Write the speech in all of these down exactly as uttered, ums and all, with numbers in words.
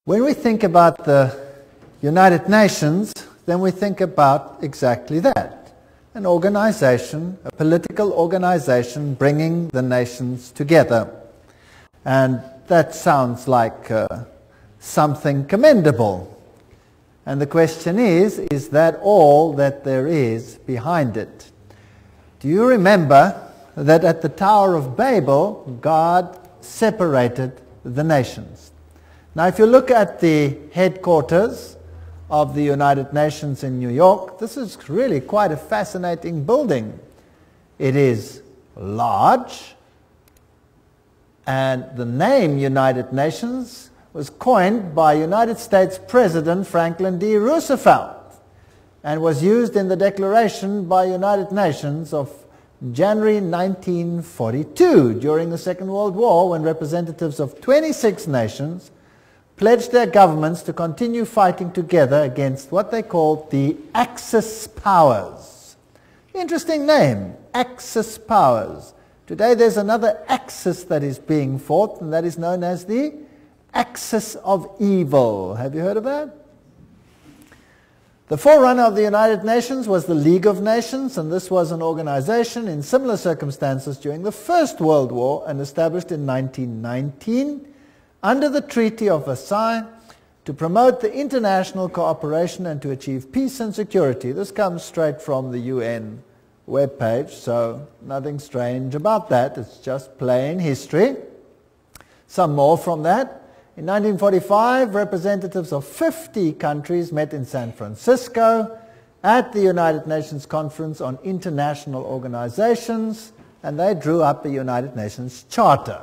When we think about the United Nations, then we think about exactly that. An organization, a political organization bringing the nations together. And that sounds like uh, something commendable. And the question is, is that all that there is behind it? Do you remember that at the Tower of Babel, God separated the nations? Now, if you look at the headquarters of the United Nations in New York, this is really quite a fascinating building. It is large, and the name United Nations was coined by United States President Franklin D. Roosevelt and was used in the Declaration by United Nations of January nineteen forty-two during the Second World War, when representatives of twenty-six nations pledged their governments to continue fighting together against what they called the Axis powers. Interesting name, Axis powers. Today there's another axis that is being fought, and that is known as the Axis of Evil. Have you heard of that? The forerunner of the United Nations was the League of Nations, and this was an organization in similar circumstances during the First World War and established in nineteen nineteen under the Treaty of Versailles to promote the international cooperation and to achieve peace and security. This comes straight from the U N webpage, so nothing strange about that. It's just plain history. Some more from that. In nineteen forty-five, representatives of fifty countries met in San Francisco at the United Nations Conference on International Organizations, and they drew up a United Nations Charter.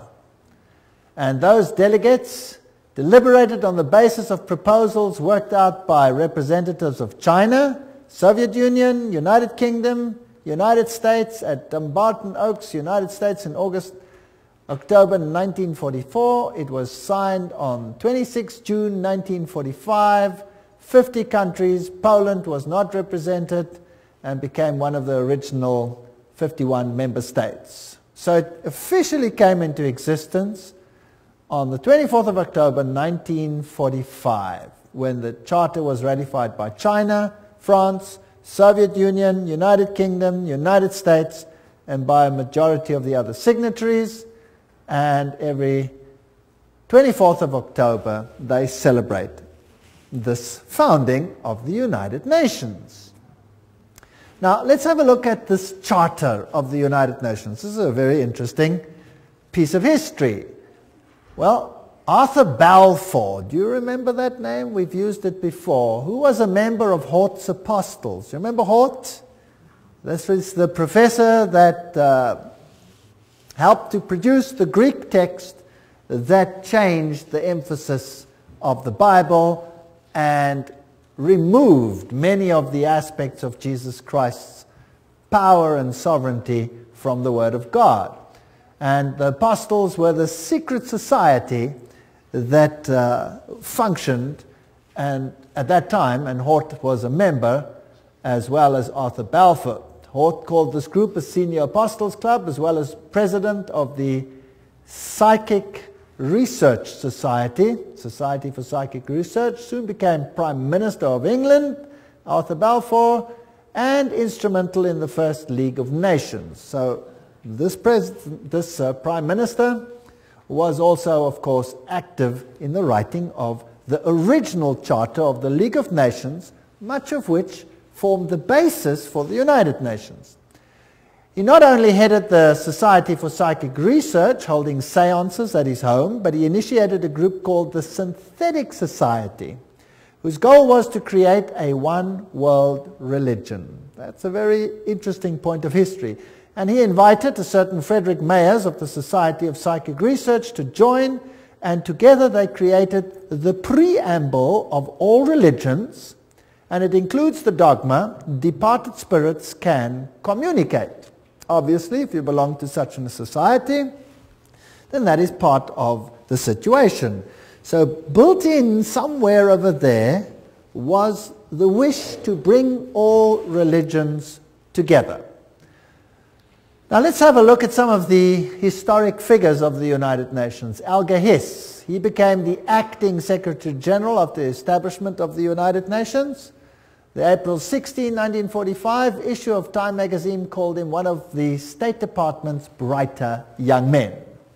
And those delegates deliberated on the basis of proposals worked out by representatives of China, Soviet Union, United Kingdom, United States at Dumbarton Oaks, United States in August, October nineteen forty-four. It was signed on twenty-sixth June nineteen forty-five. fifty countries. Poland was not represented and became one of the original fifty-one member states. So it officially came into existence on the twenty-fourth of October nineteen forty-five, when the Charter was ratified by China, France, Soviet Union, United Kingdom, United States, and by a majority of the other signatories. And every twenty-fourth of October they celebrate this founding of the United Nations. Now let's have a look at this Charter of the United Nations. This is a very interesting piece of history. Well, Arthur Balfour, do you remember that name? We've used it before. Who was a member of Hort's Apostles? You remember Hort? This was the professor that uh, helped to produce the Greek text that changed the emphasis of the Bible and removed many of the aspects of Jesus Christ's power and sovereignty from the Word of God. And the apostles were the secret society that uh, functioned and at that time, and Hort was a member as well as Arthur Balfour. Hort called this group a Senior Apostles Club, as well as president of the Psychic Research Society, Society for Psychic Research, soon became Prime Minister of England, Arthur Balfour, and instrumental in the first League of Nations. So this, pres this uh, Prime Minister was also, of course, active in the writing of the original Charter of the League of Nations, much of which formed the basis for the United Nations. He not only headed the Society for Psychic Research, holding seances at his home, but he initiated a group called the Synthetic Society, whose goal was to create a one-world religion. That's a very interesting point of history. And he invited a certain Frederick Mayers of the Society of Psychic Research to join, and together they created the preamble of all religions, and it includes the dogma, departed spirits can communicate. Obviously, if you belong to such a society, then that is part of the situation. So built in somewhere over there was the wish to bring all religions together. Now let's have a look at some of the historic figures of the United Nations. Alger Hiss, he became the acting Secretary General of the establishment of the United Nations. The April sixteenth, nineteen forty-five issue of Time magazine called him one of the State Department's brighter young men.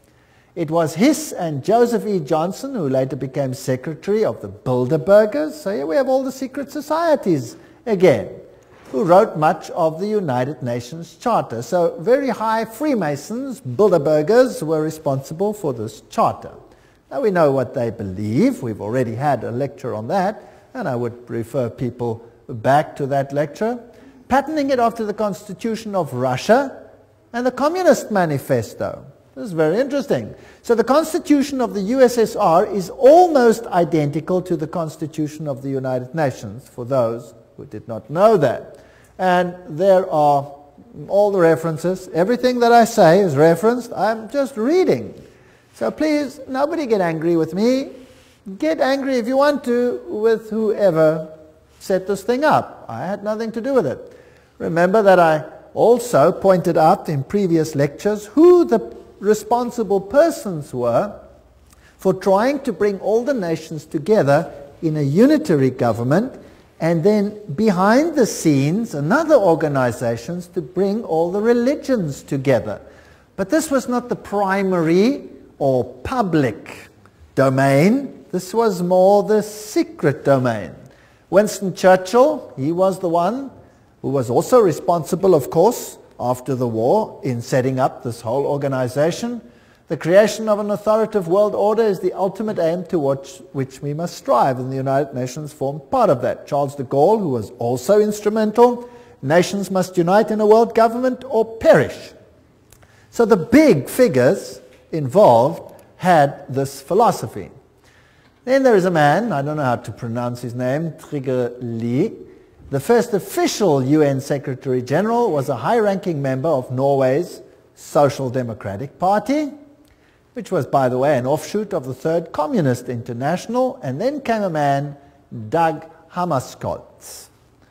It was Hiss and Joseph E. Johnson who later became Secretary of the Bilderbergers. So here we have all the secret societies again, who wrote much of the United Nations Charter. So very high Freemasons, Bilderbergers, were responsible for this charter. Now we know what they believe. We've already had a lecture on that, and I would refer people back to that lecture. Patterning it after the Constitution of Russia and the Communist Manifesto. This is very interesting. So the Constitution of the U S S R is almost identical to the Constitution of the United Nations, for those who did not know that. And there are all the references. Everything that I say is referenced. I'm just reading. So please, nobody get angry with me. Get angry if you want to with whoever set this thing up. I had nothing to do with it. Remember that I also pointed out in previous lectures who the responsible persons were for trying to bring all the nations together in a unitary government, and then behind the scenes another organizations to bring all the religions together. But this was not the primary or public domain. This was more the secret domain. Winston Churchill, he was the one who was also responsible, of course, after the war in setting up this whole organization. The creation of an authoritative world order is the ultimate aim towards which we must strive, and the United Nations formed part of that. Charles de Gaulle, who was also instrumental, nations must unite in a world government or perish. So the big figures involved had this philosophy. Then there is a man, I don't know how to pronounce his name, Trygve Lie. The first official U N Secretary General was a high-ranking member of Norway's Social Democratic Party, which was, by the way, an offshoot of the Third Communist International. And then came a man, Dag Hammarskjöld.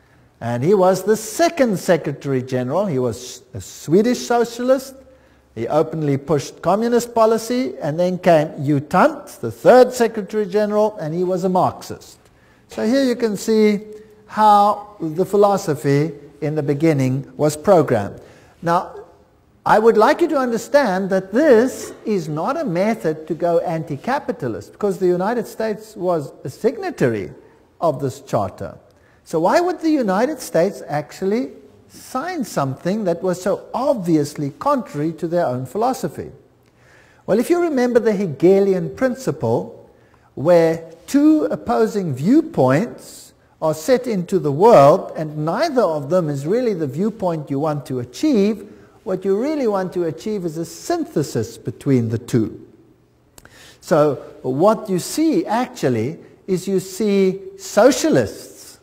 And he was the second Secretary General. He was a Swedish socialist. He openly pushed communist policy. And then came U Thant, the third Secretary General, and he was a Marxist. So here you can see how the philosophy in the beginning was programmed. Now, I would like you to understand that this is not a method to go anti-capitalist, because the United States was a signatory of this charter. So why would the United States actually sign something that was so obviously contrary to their own philosophy? Well, if you remember the Hegelian principle, where two opposing viewpoints are set into the world, and neither of them is really the viewpoint you want to achieve, what you really want to achieve is a synthesis between the two. So what you see actually is you see socialists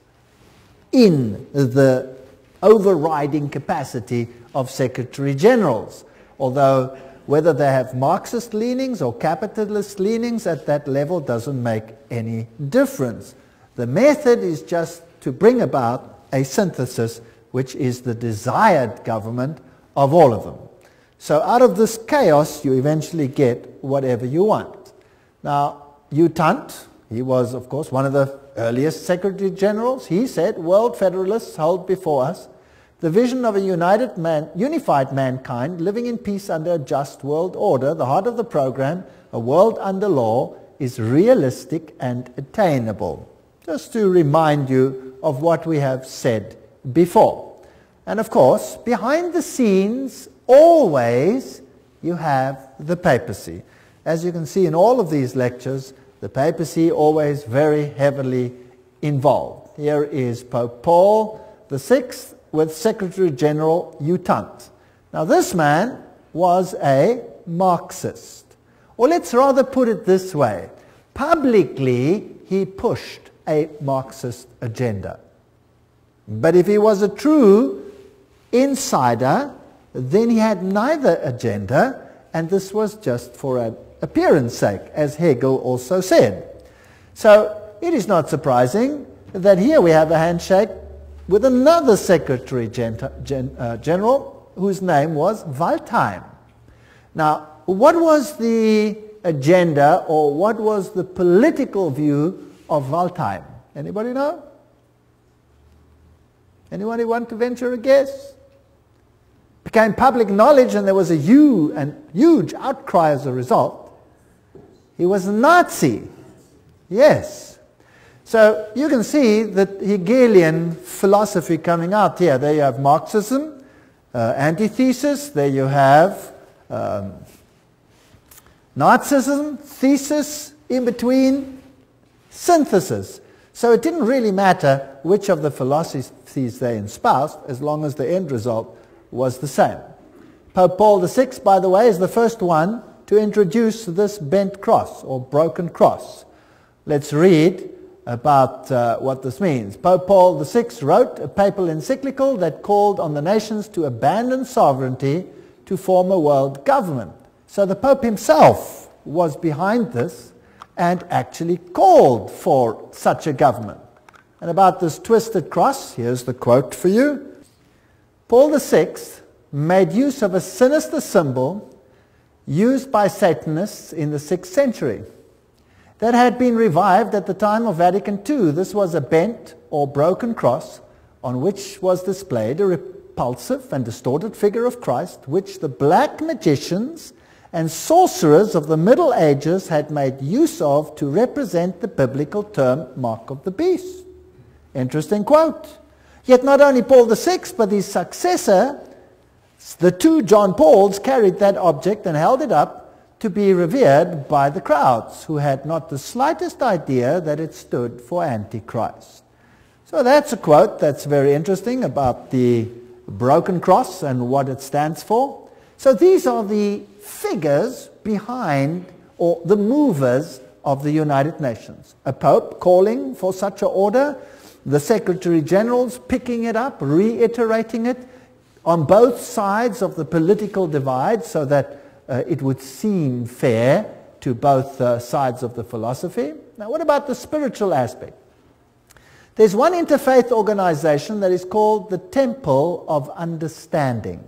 in the overriding capacity of Secretary Generals, although whether they have Marxist leanings or capitalist leanings at that level doesn't make any difference. The method is just to bring about a synthesis, which is the desired government of all of them. So out of this chaos, you eventually get whatever you want. Now, U Thant, he was, of course, one of the earliest Secretary Generals. He said, "World Federalists hold before us the vision of a united man, unified mankind living in peace under a just world order. The heart of the program, a world under law, is realistic and attainable." Just to remind you of what we have said before. And of course, behind the scenes, always, you have the papacy. As you can see in all of these lectures, the papacy always very heavily involved. Here is Pope Paul the Sixth with Secretary General U Thant. Now this man was a Marxist. Or let's rather put it this way. Publicly, he pushed a Marxist agenda. But if he was a true insider, then he had neither agenda, and this was just for an appearance sake, as Hegel also said. So it is not surprising that here we have a handshake with another Secretary Gen Gen uh, General, whose name was Waldheim. Now, what was the agenda, or what was the political view of Waldheim? Anybody know? Anybody want to venture a guess? Became public knowledge, and there was a huge, and huge outcry as a result. He was a Nazi. Yes. So you can see the Hegelian philosophy coming out here. There you have Marxism, uh, antithesis. There you have um, Nazism, thesis, in between, synthesis. So it didn't really matter which of the philosophies they espoused, as long as the end result was the same. Pope Paul the Sixth, by the way, is the first one to introduce this bent cross, or broken cross. Let's read about uh, what this means. Pope Paul the Sixth wrote a papal encyclical that called on the nations to abandon sovereignty to form a world government. So the Pope himself was behind this and actually called for such a government. And about this twisted cross, here's the quote for you. Paul the Sixth made use of a sinister symbol used by Satanists in the sixth century that had been revived at the time of Vatican Two. This was a bent or broken cross on which was displayed a repulsive and distorted figure of Christ, which the black magicians and sorcerers of the Middle Ages had made use of to represent the biblical term mark of the beast. Interesting quote. Yet not only Paul the Sixth, but his successor, the two John Pauls, carried that object and held it up to be revered by the crowds, who had not the slightest idea that it stood for Antichrist. So that's a quote that's very interesting about the broken cross and what it stands for. So these are the figures behind, or the movers of the United Nations. A pope calling for such an order, the Secretary Generals picking it up, reiterating it on both sides of the political divide, so that uh, it would seem fair to both uh, sides of the philosophy. Now, what about the spiritual aspect? There's one interfaith organization that is called the Temple of Understanding.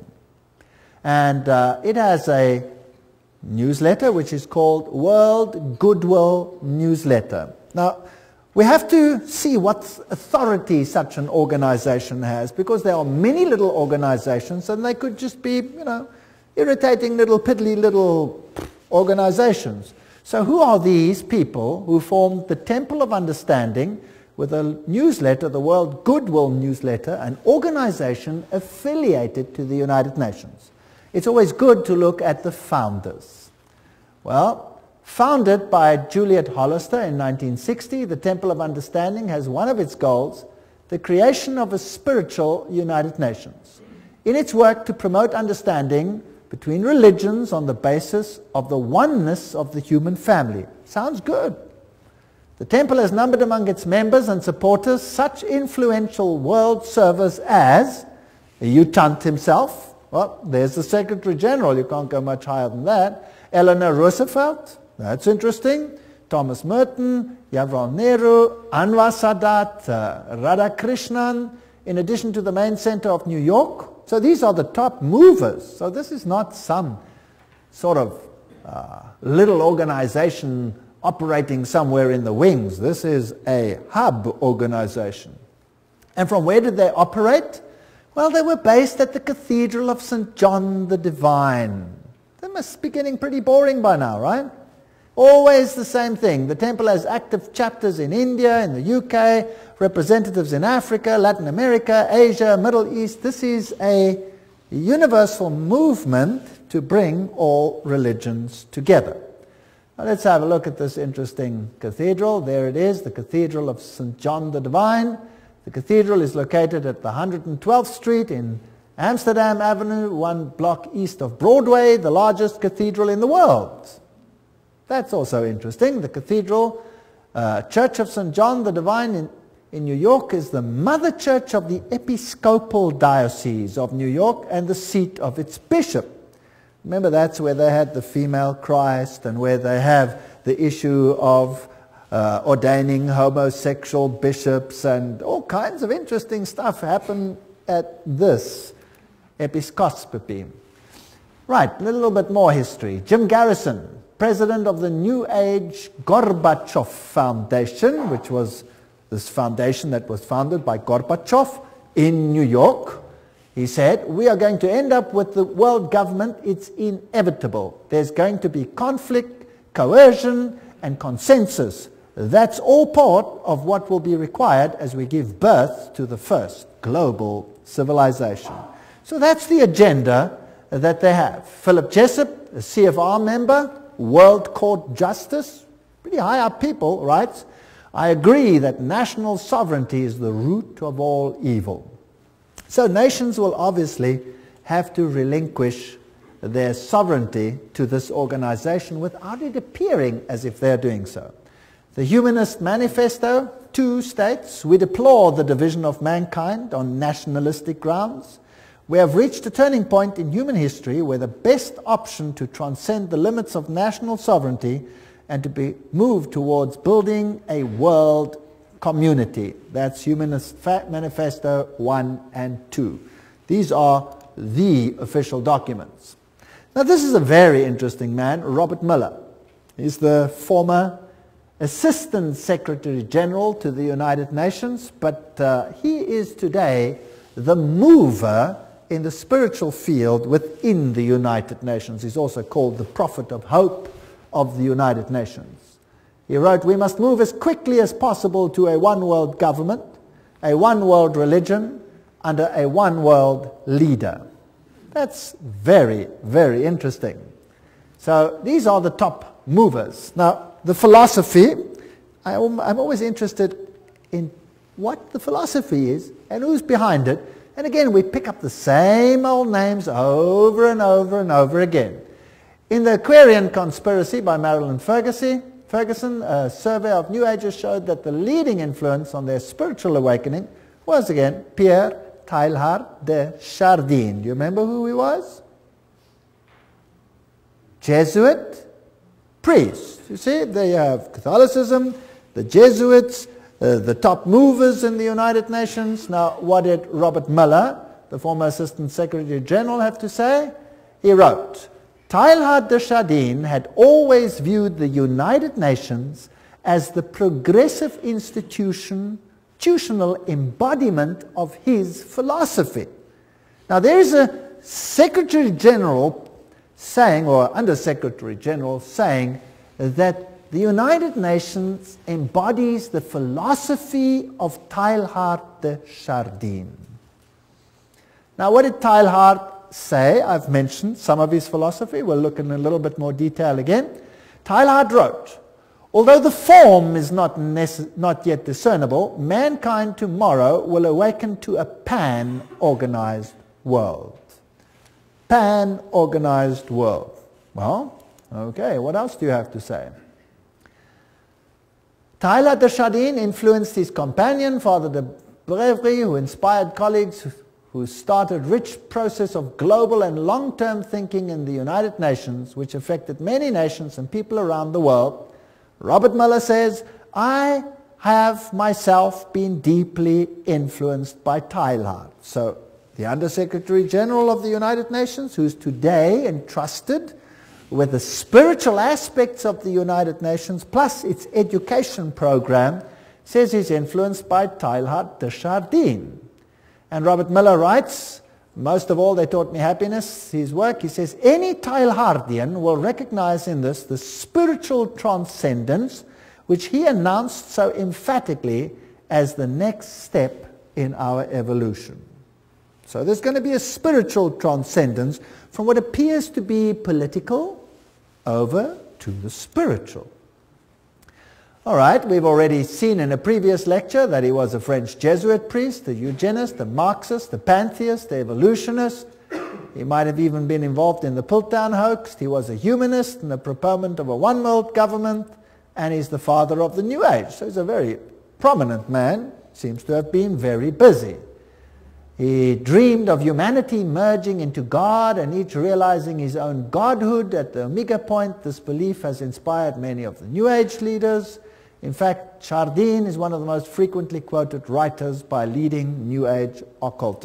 And uh, it has a newsletter which is called World Goodwill Newsletter. Now, we have to see what authority such an organization has, because there are many little organizations and they could just be, you know, irritating little piddly little organizations. So who are these people who formed the Temple of Understanding with a newsletter, the World Goodwill Newsletter, an organization affiliated to the United Nations? It's always good to look at the founders. Well, founded by Juliet Hollister in nineteen sixty, the Temple of Understanding has one of its goals, the creation of a spiritual United Nations, in its work to promote understanding between religions on the basis of the oneness of the human family. Sounds good. The Temple has numbered among its members and supporters such influential world servers as U Thant himself. Well, there's the Secretary General. You can't go much higher than that. Eleanor Roosevelt. That's interesting. Thomas Merton, Jawaharlal Nehru, Anwar Sadat, uh, Radhakrishnan, in addition to the main center of New York. So these are the top movers. So this is not some sort of uh, little organization operating somewhere in the wings. This is a hub organization. And from where did they operate? Well, they were based at the Cathedral of Saint John the Divine. That must be getting pretty boring by now, right? Always the same thing. The temple has active chapters in India, in the U K, representatives in Africa, Latin America, Asia, Middle East. This is a universal movement to bring all religions together. Now let's have a look at this interesting cathedral. There it is, the Cathedral of Saint John the Divine. The cathedral is located at the one hundred twelfth Street in Amsterdam Avenue, one block east of Broadway, the largest cathedral in the world. That's also interesting. The Cathedral uh, Church of Saint John the Divine in, in New York is the mother church of the Episcopal Diocese of New York and the seat of its bishop. Remember, that's where they had the female Christ and where they have the issue of uh, ordaining homosexual bishops, and all kinds of interesting stuff happen at this episcopopi. Right, a little bit more history. Jim Garrison, president of the New Age Gorbachev Foundation, which was this foundation that was founded by Gorbachev in New York. He said, we are going to end up with the world government. It's inevitable. There's going to be conflict, coercion, and consensus. That's all part of what will be required as we give birth to the first global civilization. So that's the agenda that they have. Philip Jessup, a C F R member, World Court Justice, pretty high up people, writes, I agree that national sovereignty is the root of all evil. So nations will obviously have to relinquish their sovereignty to this organization without it appearing as if they're doing so. The Humanist Manifesto, two states, we deplore the division of mankind on nationalistic grounds. We have reached a turning point in human history where the best option to transcend the limits of national sovereignty and to be moved towards building a world community. That's Humanist Manifesto one and two. These are the official documents. Now this is a very interesting man, Robert Mueller. He's the former Assistant Secretary General to the United Nations, but uh, he is today the mover in the spiritual field within the United Nations. He's also called the prophet of hope of the United Nations. He wrote, we must move as quickly as possible to a one world government, a one world religion, under a one world leader. That's very, very interesting. So these are the top movers. Now, the philosophy, I'm always interested in what the philosophy is and who's behind it. And again, we pick up the same old names over and over and over again. In the Aquarian Conspiracy by Marilyn Ferguson, Ferguson, a survey of New Agers showed that the leading influence on their spiritual awakening was, again, Pierre Teilhard de Chardin. Do you remember who he was? Jesuit priest. You see, they have Catholicism, the Jesuits, uh, the top movers in the United Nations. Now, what did Robert Mueller, the former Assistant Secretary General, have to say? He wrote, Teilhard de Chardin had always viewed the United Nations as the progressive institution, institutional embodiment of his philosophy. Now, there is a Secretary General saying, or Under Secretary General saying, that the United Nations embodies the philosophy of Teilhard de Chardin. Now, what did Teilhard say? I've mentioned some of his philosophy. We'll look in a little bit more detail again. Teilhard wrote, although the form is not, not yet discernible, mankind tomorrow will awaken to a pan-organized world. Pan-organized world. Well, okay, what else do you have to say? Teilhard de Chardin influenced his companion, Father de Brévry, who inspired colleagues who started a rich process of global and long-term thinking in the United Nations, which affected many nations and people around the world. Robert Mueller says, I have myself been deeply influenced by Teilhard. So the Under-Secretary General of the United Nations, who's today entrusted with the spiritual aspects of the United Nations, plus its education program, says he's influenced by Teilhard de Chardin. And Robert Mueller writes, most of all they taught me happiness, his work, he says, any Teilhardian will recognize in this the spiritual transcendence which he announced so emphatically as the next step in our evolution. So there's going to be a spiritual transcendence from what appears to be political over to the spiritual. All right, we've already seen in a previous lecture that he was a French Jesuit priest, a eugenist, a Marxist, a pantheist, a evolutionist. He might have even been involved in the Piltdown hoax. He was a humanist and a proponent of a one-world government, and he's the father of the New Age. So he's a very prominent man, seems to have been very busy. He dreamed of humanity merging into God and each realizing his own godhood at the Omega point. This belief has inspired many of the New Age leaders. In fact, Chardin is one of the most frequently quoted writers by leading New Age occultists.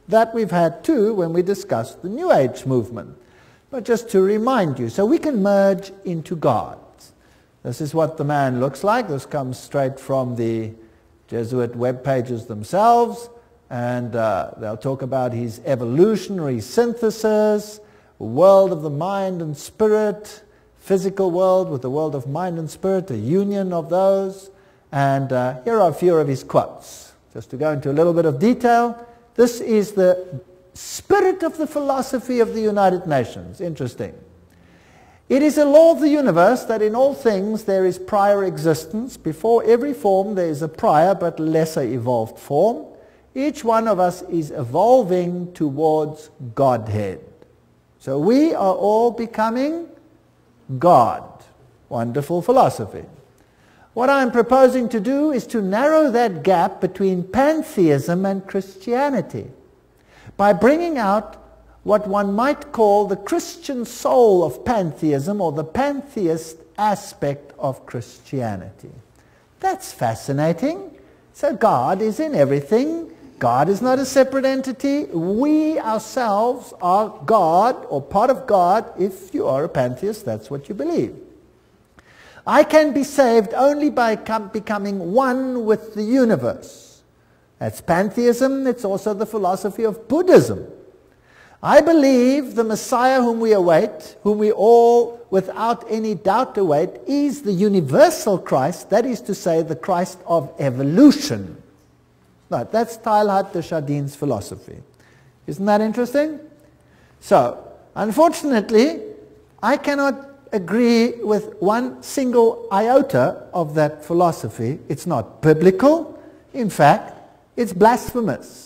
That we've had too when we discussed the New Age movement. But just to remind you, so we can merge into God. This is what the man looks like. This comes straight from the Jesuit web pages themselves, and uh, they'll talk about his evolutionary synthesis, world of the mind and spirit, physical world with the world of mind and spirit, a union of those. And uh, here are a few of his quotes. Just to go into a little bit of detail, this is the spirit of the philosophy of the United Nations. Interesting. It is a law of the universe that in all things there is prior existence. Before every form there is a prior but lesser evolved form. Each one of us is evolving towards Godhead. So we are all becoming God. Wonderful philosophy. What I'm proposing to do is to narrow that gap between pantheism and Christianity by bringing out what one might call the Christian soul of pantheism, or the pantheist aspect of Christianity. That's fascinating. So God is in everything. God is not a separate entity. We ourselves are God, or part of God. If you are a pantheist, that's what you believe. I can be saved only by becoming one with the universe. That's pantheism. It's also the philosophy of Buddhism. I believe the Messiah whom we await, whom we all without any doubt await, is the universal Christ, that is to say, the Christ of evolution. Right, that's Teilhard de Chardin's philosophy. Isn't that interesting? So, unfortunately, I cannot agree with one single iota of that philosophy. It's not biblical. In fact, it's blasphemous.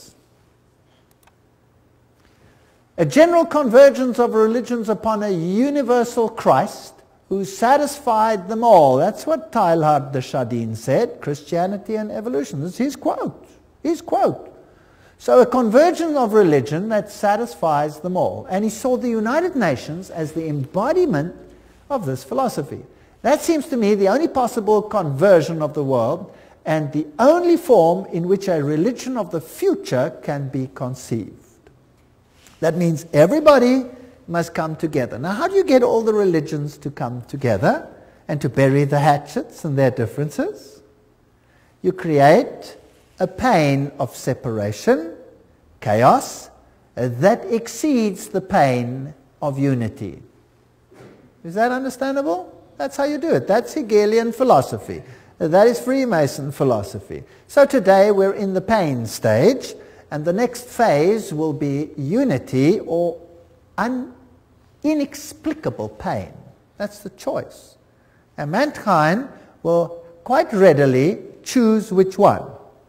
A general convergence of religions upon a universal Christ who satisfied them all. That's what Teilhard de Chardin said, Christianity and evolution. This is his quote. His quote. So a convergence of religion that satisfies them all. And he saw the United Nations as the embodiment of this philosophy. That seems to me the only possible conversion of the world, and the only form in which a religion of the future can be conceived. That means everybody must come together. Now, how do you get all the religions to come together and to bury the hatchets and their differences? You create a pain of separation, chaos, uh, that exceeds the pain of unity. Is that understandable? That's how you do it. That's Hegelian philosophy. Uh, that is Freemason philosophy. So today we're in the pain stage, and the next phase will be unity or un inexplicable pain. That's the choice. And mankind will quite readily choose which one?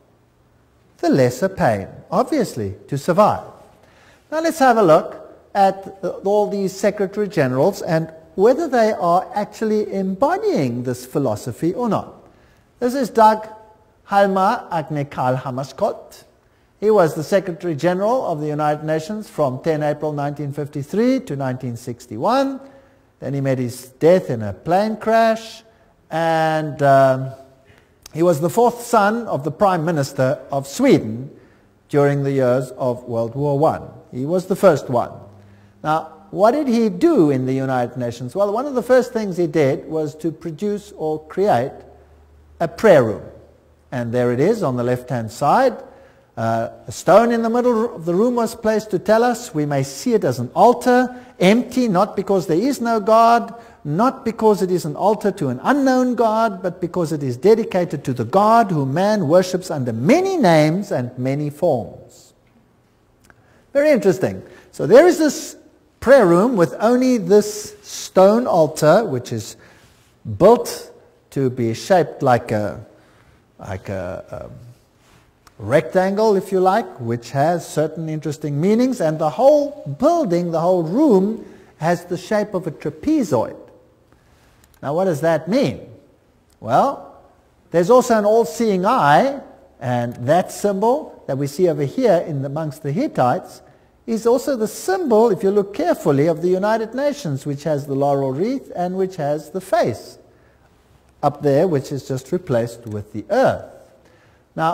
The lesser pain, obviously, to survive. Now let's have a look at all these Secretary Generals and whether they are actually embodying this philosophy or not. This is Dag Hjalmar Agne Hammarskjöld. He was the Secretary General of the United Nations from the tenth of April nineteen fifty-three to nineteen sixty-one. Then he met his death in a plane crash, and um, he was the fourth son of the Prime Minister of Sweden during the years of World War One. He was the first one. Now, what did he do in the United Nations? Well, one of the first things he did was to produce or create a prayer room. And there it is on the left-hand side. Uh, a stone in the middle of the room was placed to tell us we may see it as an altar, empty, not because there is no God, not because it is an altar to an unknown God, but because it is dedicated to the God whom man worships under many names and many forms. Very interesting. So there is this prayer room with only this stone altar, which is built to be shaped like a, like a, a rectangle, if you like, which has certain interesting meanings, and the whole building, the whole room, has the shape of a trapezoid. Now, what does that mean? Well, there's also an all-seeing eye, and that symbol that we see over here in the, amongst the Hittites is also the symbol, if you look carefully, of the United Nations, which has the laurel wreath and which has the face up there, which is just replaced with the earth. Now,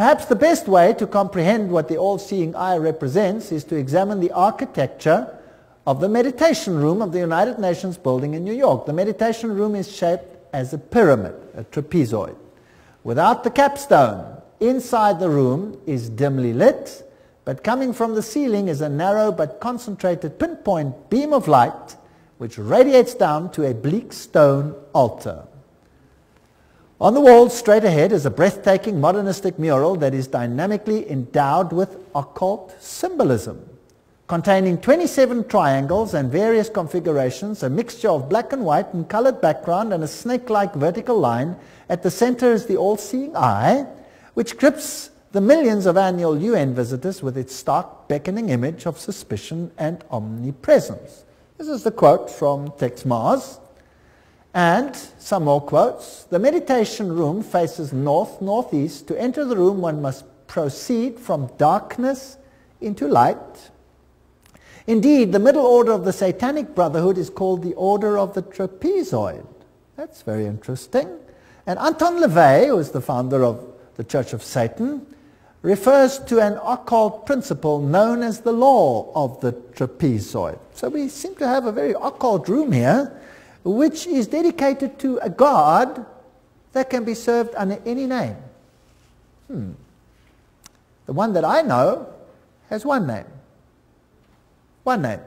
Perhaps the best way to comprehend what the all-seeing eye represents is to examine the architecture of the meditation room of the United Nations building in New York. The meditation room is shaped as a pyramid, a trapezoid. Without the capstone, inside the room is dimly lit, but coming from the ceiling is a narrow but concentrated pinpoint beam of light which radiates down to a bleak stone altar. On the wall straight ahead is a breathtaking modernistic mural that is dynamically endowed with occult symbolism. Containing twenty-seven triangles and various configurations, a mixture of black and white and colored background and a snake-like vertical line. At the center is the all-seeing eye, which grips the millions of annual U N visitors with its stark beckoning image of suspicion and omnipresence. This is the quote from Tex Mars. And some more quotes. The meditation room faces north-northeast. To enter the room, one must proceed from darkness into light. Indeed, the middle order of the Satanic Brotherhood is called the Order of the Trapezoid. That's very interesting. And Anton LaVey, who is the founder of the Church of Satan, refers to an occult principle known as the law of the trapezoid. So we seem to have a very occult room here, which is dedicated to a god that can be served under any name. Hmm. The one that I know has one name. One name.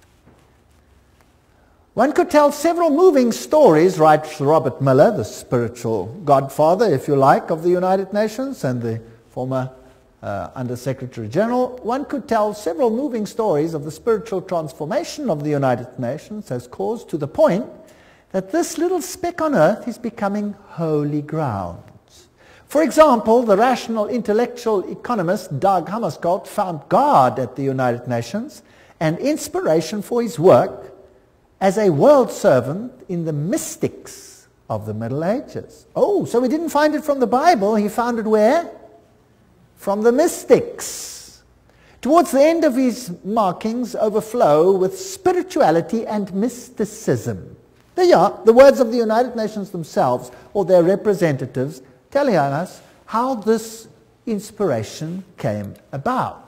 One could tell several moving stories, writes Robert Miller, the spiritual godfather, if you like, of the United Nations and the former uh, Under-Secretary General. One could tell several moving stories of the spiritual transformation of the United Nations as caused to the point that this little speck on earth is becoming holy ground. For example, the rational intellectual economist Dag Hammarskjöld found God at the United Nations and inspiration for his work as a world servant in the mystics of the Middle Ages. Oh, so he didn't find it from the Bible, he found it where? From the mystics. Towards the end of his markings overflow with spirituality and mysticism. There you are, the words of the United Nations themselves, or their representatives, telling us how this inspiration came about.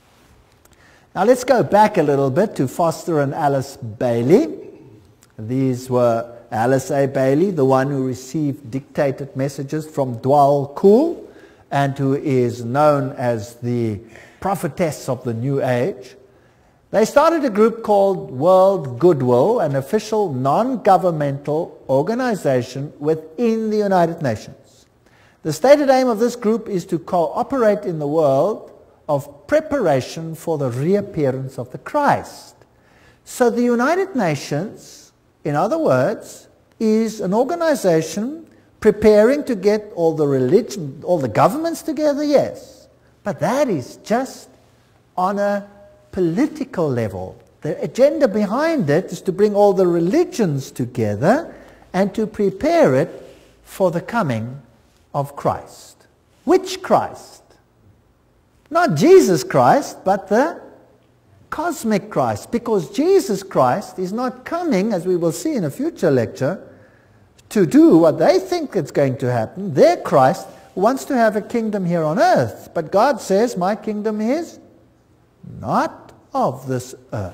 Now let's go back a little bit to Foster and Alice Bailey. These were Alice A. Bailey, the one who received dictated messages from Dwal Kul, and who is known as the prophetess of the New Age. They started a group called World Goodwill, an official non-governmental organization within the United Nations. The stated aim of this group is to cooperate in the world of preparation for the reappearance of the Christ. So the United Nations, in other words, is an organization preparing to get all the religion, all the governments together, yes. But that is just on a political level. The agenda behind it is to bring all the religions together and to prepare it for the coming of Christ. Which Christ? Not Jesus Christ, but the cosmic Christ. Because Jesus Christ is not coming, as we will see in a future lecture, to do what they think is going to happen. Their Christ wants to have a kingdom here on earth. But God says, my kingdom is not of this earth.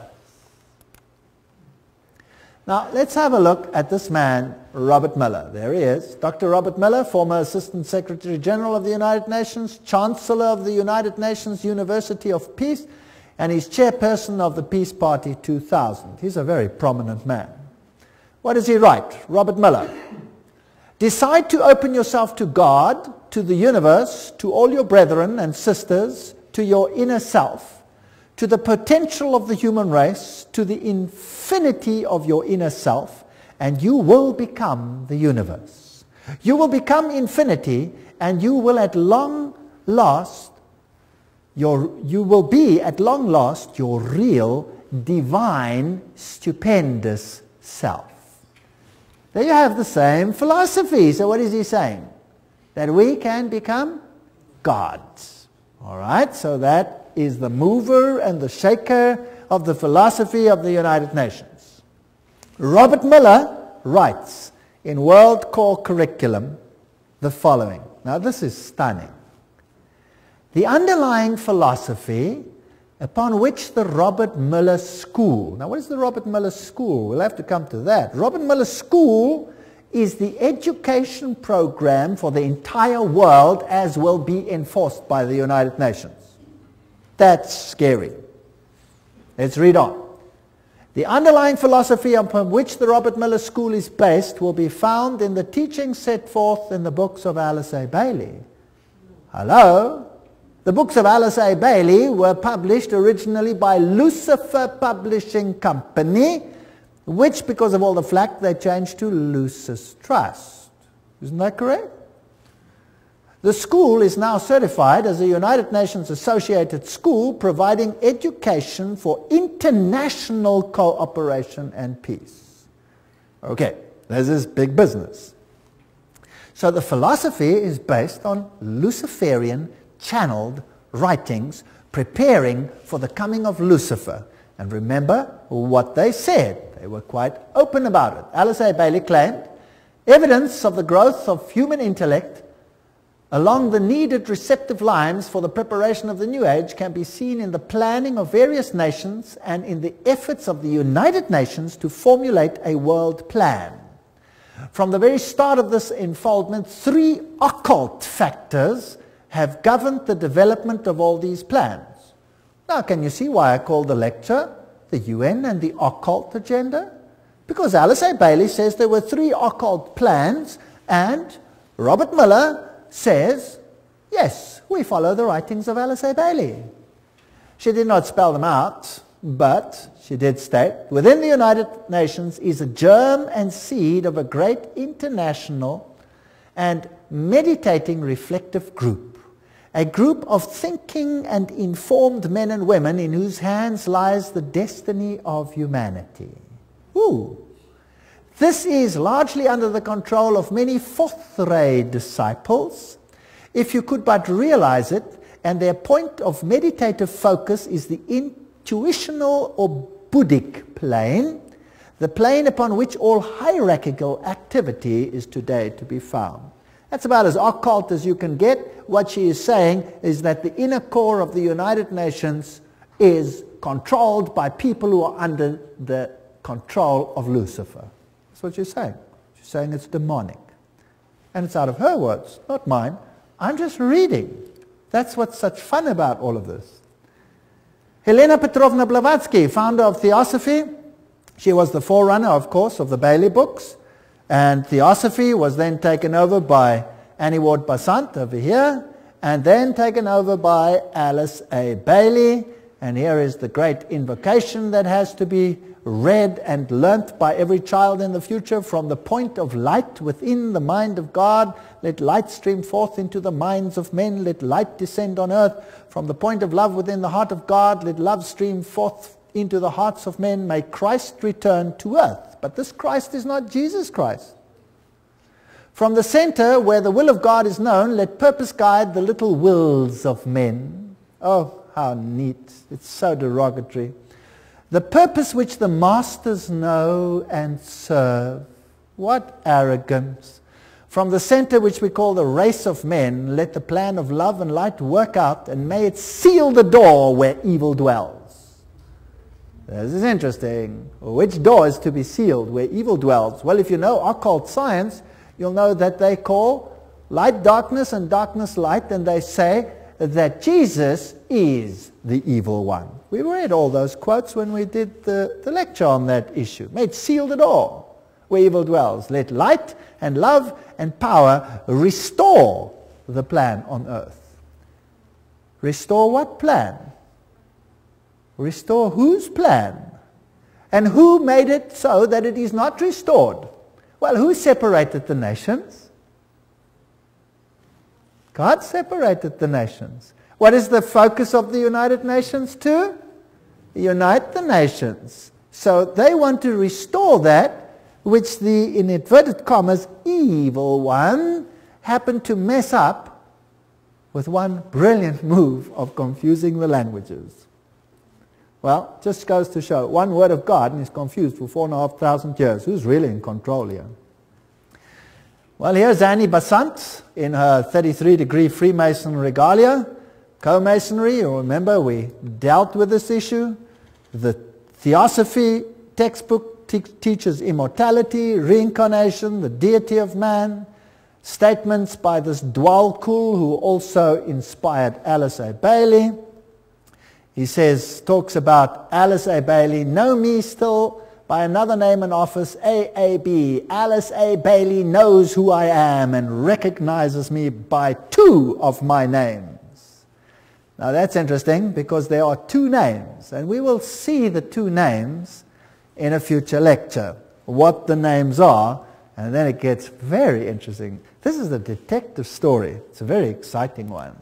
Now, let's have a look at this man, Robert Miller. There he is. Doctor Robert Miller, former Assistant Secretary General of the United Nations, Chancellor of the United Nations University of Peace, and he's chairperson of the Peace Party two thousand. He's a very prominent man. What does he write? Robert Miller. Decide to open yourself to God, to the universe, to all your brethren and sisters, to your inner self, to the potential of the human race, to the infinity of your inner self, and you will become the universe. You will become infinity, and you will at long last, your, you will be at long last your real, divine, stupendous self. There you have the same philosophy. So what is he saying? That we can become gods. All right, so that is the mover and the shaker of the philosophy of the United Nations. Robert Miller writes in World Core Curriculum the following. Now this is stunning. The underlying philosophy upon which the Robert Muller School, now what is the Robert Muller School? We'll have to come to that. Robert Muller School is the education program for the entire world as will be enforced by the United Nations. That's scary. Let's read on. The underlying philosophy upon which the Robert Muller School is based will be found in the teachings set forth in the books of Alice A. Bailey. Hello? The books of Alice A. Bailey were published originally by Lucifer Publishing Company, which, because of all the flack, they changed to Lucis Trust. Isn't that correct? The school is now certified as a United Nations associated school providing education for international cooperation and peace. Okay, this is big business. So the philosophy is based on Luciferian channeled writings preparing for the coming of Lucifer. And remember what they said. They were quite open about it. Alice A. Bailey claimed evidence of the growth of human intellect along the needed receptive lines for the preparation of the New Age can be seen in the planning of various nations and in the efforts of the United Nations to formulate a world plan. From the very start of this unfoldment, three occult factors have governed the development of all these plans. Now, can you see why I call the lecture the U N and the occult agenda? Because Alice A. Bailey says there were three occult plans, and Robert Muller says, yes, we follow the writings of Alice A. Bailey. She did not spell them out, but she did state, within the United Nations is a germ and seed of a great international and meditating reflective group, a group of thinking and informed men and women in whose hands lies the destiny of humanity. Ooh. This is largely under the control of many fourth-ray disciples, if you could but realize it, and their point of meditative focus is the intuitional or Buddhic plane, the plane upon which all hierarchical activity is today to be found. That's about as occult as you can get. What she is saying is that the inner core of the United Nations is controlled by people who are under the control of Lucifer. That's what she's saying. She's saying it's demonic. And it's out of her words, not mine. I'm just reading. That's what's such fun about all of this. Helena Petrovna Blavatsky, founder of Theosophy. She was the forerunner, of course, of the Bailey books. And Theosophy was then taken over by Annie Ward Basant over here, and then taken over by Alice A. Bailey. And here is the great invocation that has to be read and learnt by every child in the future. From the point of light within the mind of God, let light stream forth into the minds of men, let light descend on earth. From the point of love within the heart of God, let love stream forth into the hearts of men. May Christ return to earth. But this Christ is not Jesus Christ. From the center where the will of God is known, let purpose guide the little wills of men. Oh, how neat. It's so derogatory. The purpose which the masters know and serve. What arrogance. From the center which we call the race of men, let the plan of love and light work out, and may it seal the door where evil dwells. This is interesting. Which door is to be sealed where evil dwells? Well, if you know occult science, you'll know that they call light darkness and darkness light, and they say that Jesus is the evil one. We read all those quotes when we did the, the lecture on that issue. May it seal the door where evil dwells. Let light and love and power restore the plan on earth. Restore what plan? Restore whose plan? And who made it so that it is not restored? Well, who separated the nations? God separated the nations. What is the focus of the United Nations to? Unite the nations. So they want to restore that which the, in inverted commas, evil one happened to mess up with one brilliant move of confusing the languages. Well, just goes to show, one word of God and is confused for four and a half thousand years. Who's really in control here? Well, here's Annie Basant in her thirty-three degree Freemason regalia, Co-Masonry, you remember we dealt with this issue. The Theosophy textbook te teaches immortality, reincarnation, the deity of man. Statements by this Dwal Kul, who also inspired Alice A. Bailey. He says, talks about Alice A. Bailey, know me still by another name and office, A A B. Alice A. Bailey knows who I am and recognizes me by two of my names. Now that's interesting because there are two names, and we will see the two names in a future lecture, what the names are, and then it gets very interesting. This is a detective story. It's a very exciting one.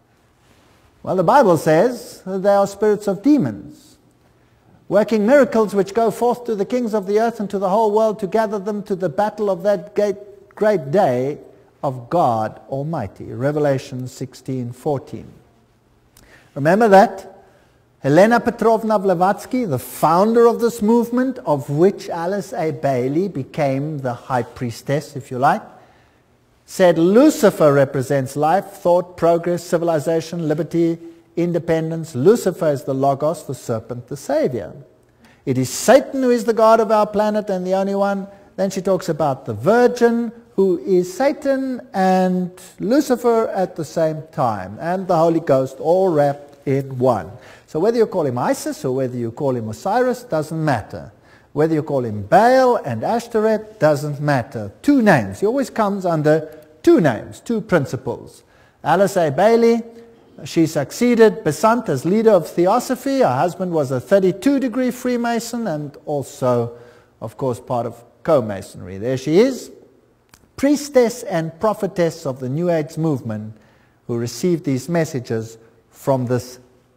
Well, the Bible says that they are spirits of demons, working miracles which go forth to the kings of the earth and to the whole world to gather them to the battle of that great, great day of God Almighty. Revelation sixteen fourteen. Remember that? Helena Petrovna Blavatsky, the founder of this movement, of which Alice A. Bailey became the high priestess, if you like, said Lucifer represents life, thought, progress, civilization, liberty, independence. Lucifer is the Logos, the serpent, the Savior. It is Satan who is the God of our planet and the only one. Then she talks about the Virgin, who is Satan and Lucifer at the same time, and the Holy Ghost, all wrapped in one. So whether you call him Isis or whether you call him Osiris, doesn't matter. Whether you call him Baal and Ashtoreth, doesn't matter. Two names. He always comes under two names, two principles. Alice A. Bailey, she succeeded Besant as leader of Theosophy. Her husband was a thirty-two degree Freemason and also, of course, part of Co-Masonry. There she is, priestess and prophetess of the New Age movement, who received these messages from this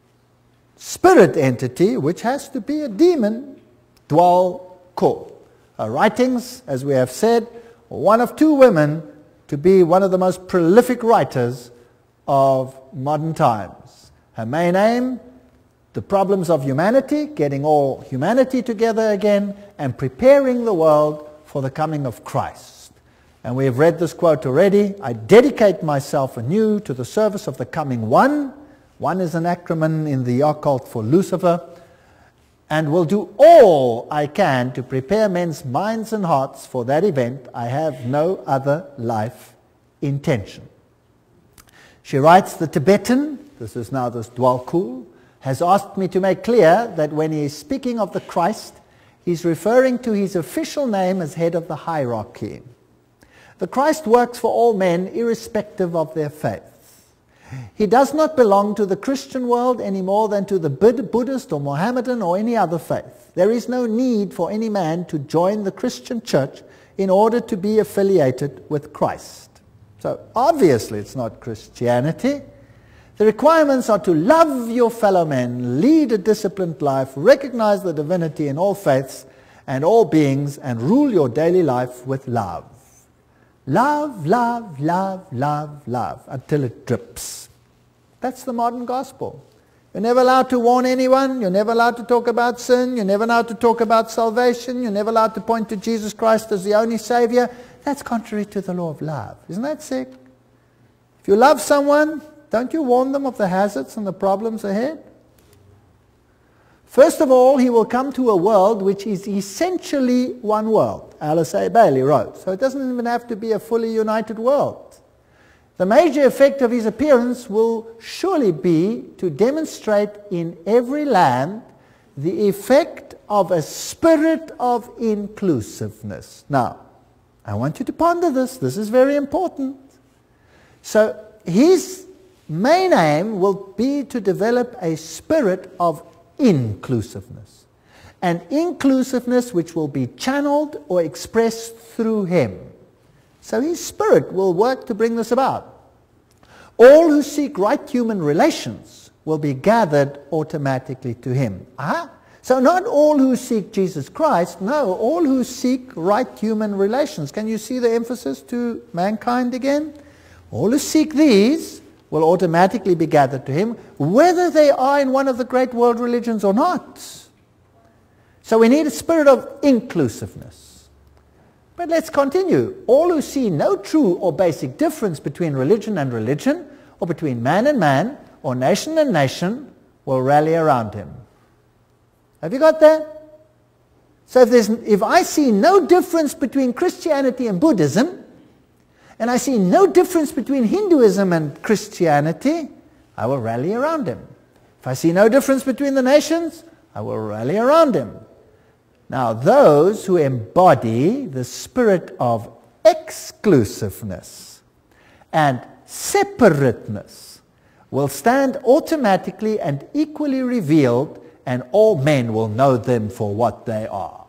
spirit entity, which has to be a demon, Dwal Kul. Her writings, as we have said, are one of two women to be one of the most prolific writers of modern times. Her main aim, the problems of humanity, getting all humanity together again, and preparing the world for the coming of Christ. And we have read this quote already, I dedicate myself anew to the service of the coming One. One is an acronym in the occult for Lucifer, and will do all I can to prepare men's minds and hearts for that event. I have no other life intention. She writes, the Tibetan, this is now this Dwal Kul, has asked me to make clear that when he is speaking of the Christ, he's referring to his official name as head of the hierarchy. The Christ works for all men irrespective of their faith. He does not belong to the Christian world any more than to the Buddhist or Mohammedan or any other faith. There is no need for any man to join the Christian church in order to be affiliated with Christ. So obviously it's not Christianity. The requirements are to love your fellow men, lead a disciplined life, recognize the divinity in all faiths and all beings, and rule your daily life with love. Love, love, love, love, love, until it drips. That's the modern gospel. You're never allowed to warn anyone. You're never allowed to talk about sin. You're never allowed to talk about salvation. You're never allowed to point to Jesus Christ as the only Savior. That's contrary to the law of love. Isn't that sick? If you love someone, don't you warn them of the hazards and the problems ahead? First of all, he will come to a world which is essentially one world, Alice A. Bailey wrote. So it doesn't even have to be a fully united world. The major effect of his appearance will surely be to demonstrate in every land the effect of a spirit of inclusiveness. Now, I want you to ponder this. This is very important. So his main aim will be to develop a spirit of inclusiveness. And inclusiveness which will be channeled or expressed through him. So his spirit will work to bring this about. All who seek right human relations will be gathered automatically to him. Aha. So not all who seek Jesus Christ, no, all who seek right human relations. Can you see the emphasis to mankind again? All who seek these will automatically be gathered to him, whether they are in one of the great world religions or not. So we need a spirit of inclusiveness. But let's continue. All who see no true or basic difference between religion and religion, or between man and man, or nation and nation will rally around him. Have you got that? So if, there's, if I see no difference between Christianity and Buddhism, and I see no difference between Hinduism and Christianity, I will rally around him. If I see no difference between the nations, I will rally around him. Now, those who embody the spirit of exclusiveness and separateness will stand automatically and equally revealed, and all men will know them for what they are.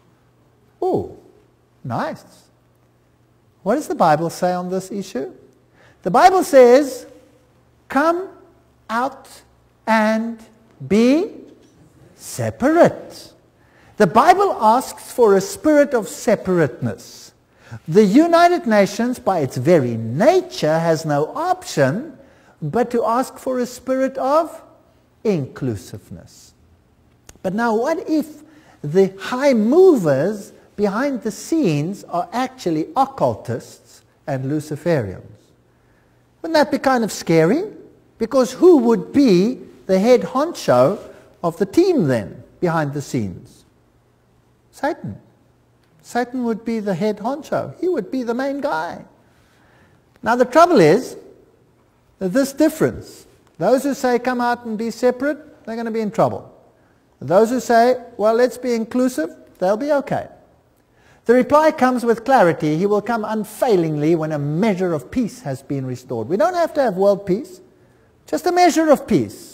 Oh, nice. What does the Bible say on this issue? The Bible says, come out and be separate. The Bible asks for a spirit of separateness. The United Nations, by its very nature, has no option but to ask for a spirit of inclusiveness. But now what if the high movers behind the scenes are actually occultists and Luciferians? Wouldn't that be kind of scary? Because who would be the head honcho of the team then, behind the scenes? Satan. Satan would be the head honcho. He would be the main guy. Now the trouble is, that this difference, those who say come out and be separate, they're going to be in trouble. Those who say, well, let's be inclusive, they'll be okay. The reply comes with clarity. He will come unfailingly when a measure of peace has been restored. We don't have to have world peace, just a measure of peace.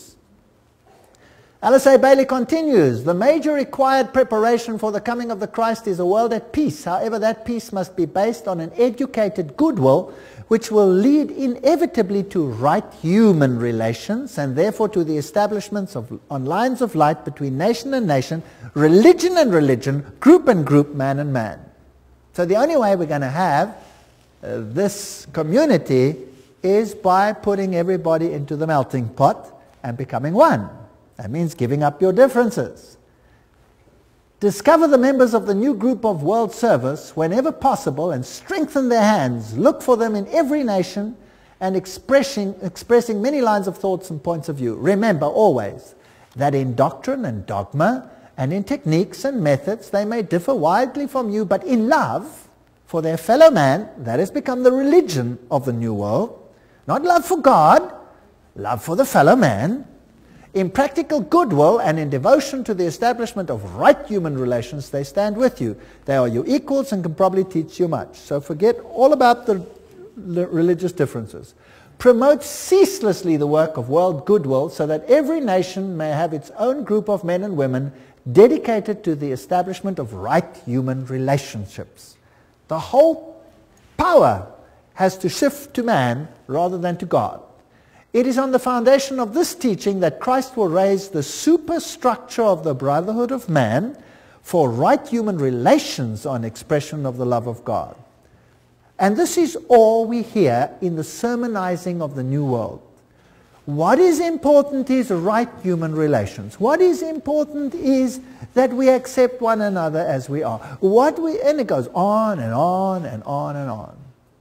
Alice A. Bailey continues, the major required preparation for the coming of the Christ is a world at peace. However, that peace must be based on an educated goodwill, which will lead inevitably to right human relations, and therefore to the establishments of, on lines of light between nation and nation, religion and religion, group and group, man and man. So the only way we're going to have uh, this community is by putting everybody into the melting pot and becoming one. That means giving up your differences. Discover the members of the new group of world service whenever possible and strengthen their hands. Look for them in every nation and expressing, expressing many lines of thoughts and points of view. Remember always that in doctrine and dogma and in techniques and methods they may differ widely from you, but in love for their fellow man, that has become the religion of the new world. Not love for God, love for the fellow man. In practical goodwill and in devotion to the establishment of right human relations, they stand with you. They are your equals and can probably teach you much. So forget all about the religious differences. Promote ceaselessly the work of world goodwill so that every nation may have its own group of men and women dedicated to the establishment of right human relationships. The whole power has to shift to man rather than to God. It is on the foundation of this teaching that Christ will raise the superstructure of the brotherhood of man for right human relations on expression of the love of God. And this is all we hear in the sermonizing of the New World. What is important is right human relations. What is important is that we accept one another as we are. What we, and it goes on and on and on and on.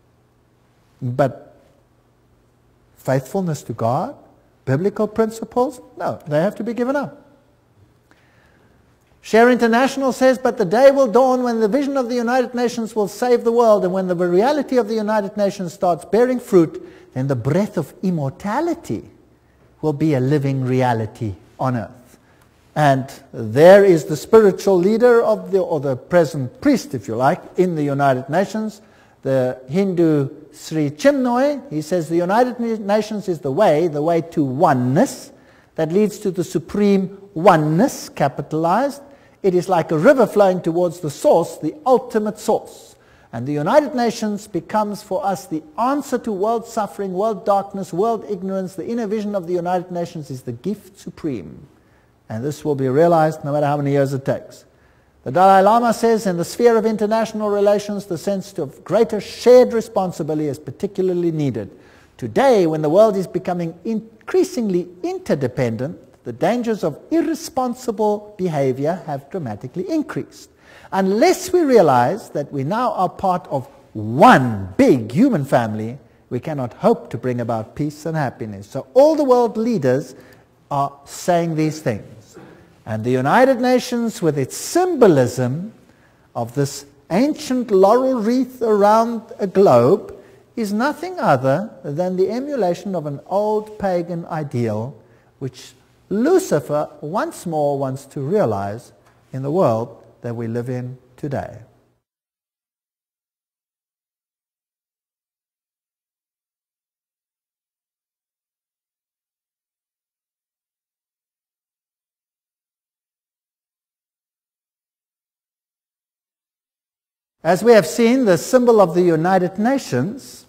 But faithfulness to God, biblical principles, no, they have to be given up. Share International says, but the day will dawn when the vision of the United Nations will save the world, and when the reality of the United Nations starts bearing fruit, then the breath of immortality will be a living reality on earth. And there is the spiritual leader of the, or the present priest, if you like, in the United Nations, the Hindu Sri Chinmoy. He says the United Nations is the way, the way to oneness that leads to the supreme oneness, capitalized. It is like a river flowing towards the source, the ultimate source. And the United Nations becomes for us the answer to world suffering, world darkness, world ignorance. The inner vision of the United Nations is the gift supreme. And this will be realized no matter how many years it takes. The Dalai Lama says in the sphere of international relations, the sense of greater shared responsibility is particularly needed. Today, when the world is becoming increasingly interdependent, the dangers of irresponsible behavior have dramatically increased. Unless we realize that we now are part of one big human family, we cannot hope to bring about peace and happiness. So all the world leaders are saying these things. And the United Nations, with its symbolism of this ancient laurel wreath around a globe, is nothing other than the emulation of an old pagan ideal which Lucifer once more wants to realize in the world that we live in today. As we have seen, the symbol of the United Nations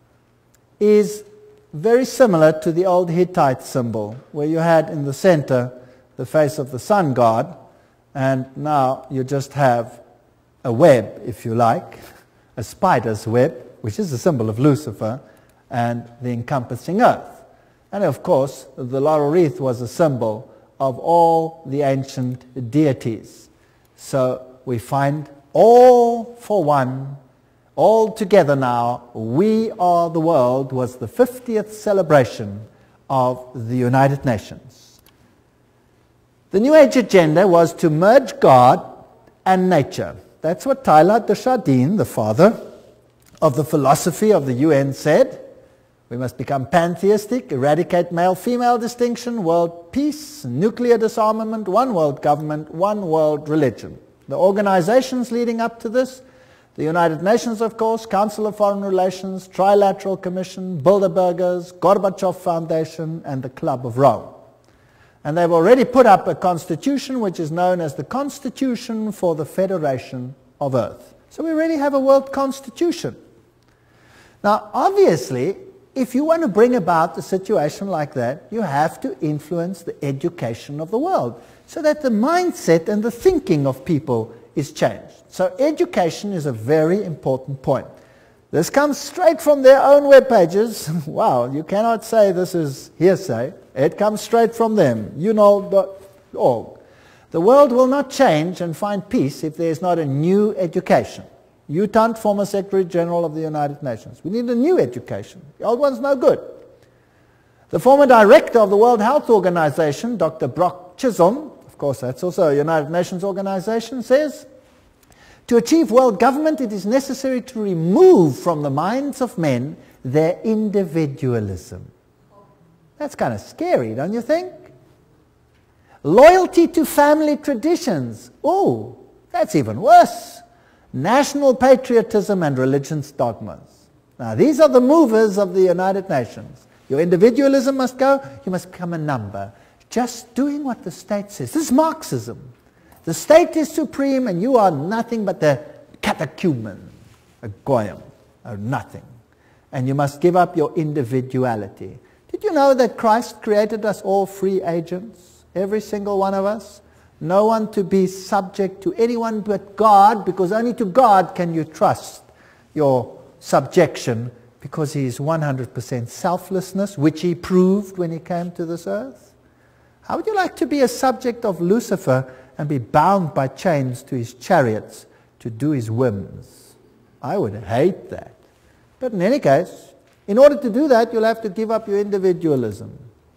is very similar to the old Hittite symbol, where you had in the center the face of the sun god, and now you just have a web, if you like, a spider's web, which is the symbol of Lucifer, and the encompassing earth. And of course, the laurel wreath was a symbol of all the ancient deities. So we find all for one, all together now, we are the world, was the fiftieth celebration of the United Nations. The New Age agenda was to merge God and nature. That's what Teilhard de Chardin, the father of the philosophy of the U N, said. We must become pantheistic, eradicate male-female distinction, world peace, nuclear disarmament, one world government, one world religion. The organizations leading up to this, the United Nations, of course, Council of Foreign Relations, Trilateral Commission, Bilderbergers, Gorbachev Foundation, and the Club of Rome. And they've already put up a constitution which is known as the Constitution for the Federation of Earth. So we already have a world constitution. Now, obviously, if you want to bring about a situation like that, you have to influence the education of the world, so that the mindset and the thinking of people is changed. So education is a very important point. This comes straight from their own web pages. Wow, you cannot say this is hearsay. It comes straight from them, you know dot org. The world will not change and find peace if there is not a new education. U Thant, former Secretary General of the United Nations. We need a new education. The old one's no good. The former director of the World Health Organization, Doctor Brock Chisholm, of course that's also a United Nations organization, says, to achieve world government it is necessary to remove from the minds of men their individualism. That's kind of scary, don't you think? Loyalty to family traditions. Oh, that's even worse. National patriotism and religion's dogmas. Now these are the movers of the United Nations. Your individualism must go, you must become a number. Just doing what the state says. This is Marxism. The state is supreme and you are nothing but the catechumen, a goyim, or nothing. And you must give up your individuality. Did you know that Christ created us all free agents? Every single one of us? No one to be subject to anyone but God, because only to God can you trust your subjection, because he is one hundred percent selflessness, which he proved when he came to this earth. How would you like to be a subject of Lucifer and be bound by chains to his chariots to do his whims? I would hate that. But in any case, in order to do that, you'll have to give up your individualism.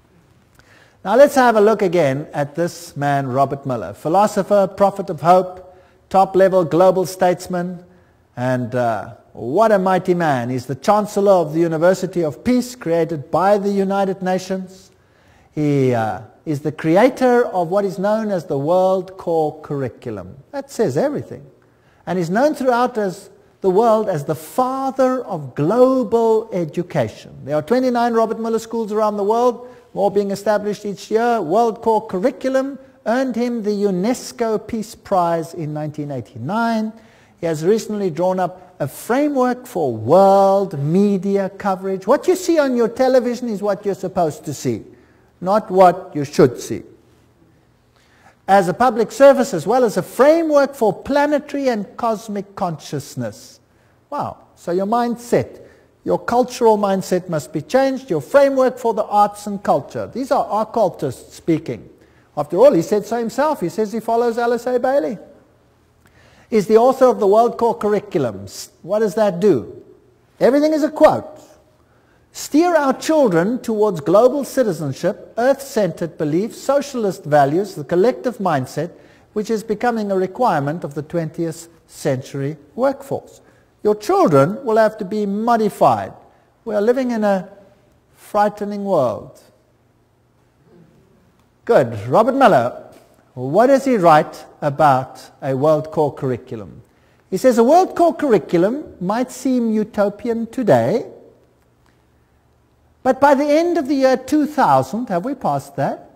Now let's have a look again at this man, Robert Miller, philosopher, prophet of hope, top-level global statesman, and uh, what a mighty man. He's the Chancellor of the University of Peace, created by the United Nations. He uh, is the creator of what is known as the World Core Curriculum. That says everything. And he's known throughout as the world as the father of global education. There are twenty-nine Robert Miller schools around the world, more being established each year. World Core Curriculum earned him the UNESCO Peace Prize in nineteen eighty-nine. He has recently drawn up a framework for world media coverage. What you see on your television is what you're supposed to see, not what you should see. As a public service, as well as a framework for planetary and cosmic consciousness. Wow, so your mindset, your cultural mindset must be changed, your framework for the arts and culture. These are occultists speaking. After all, he said so himself. He says he follows Alice A. Bailey. He's the author of the World Core Curriculum. What does that do? Everything is a quote. steer our children towards global citizenship, earth-centered beliefs, socialist values, the collective mindset, which is becoming a requirement of the twentieth century workforce. Your children will have to be modified. We are living in a frightening world. Good. Robert Muller, what does he write about a world core curriculum? He says a world core curriculum might seem utopian today, but by the end of the year two thousand, have we passed that?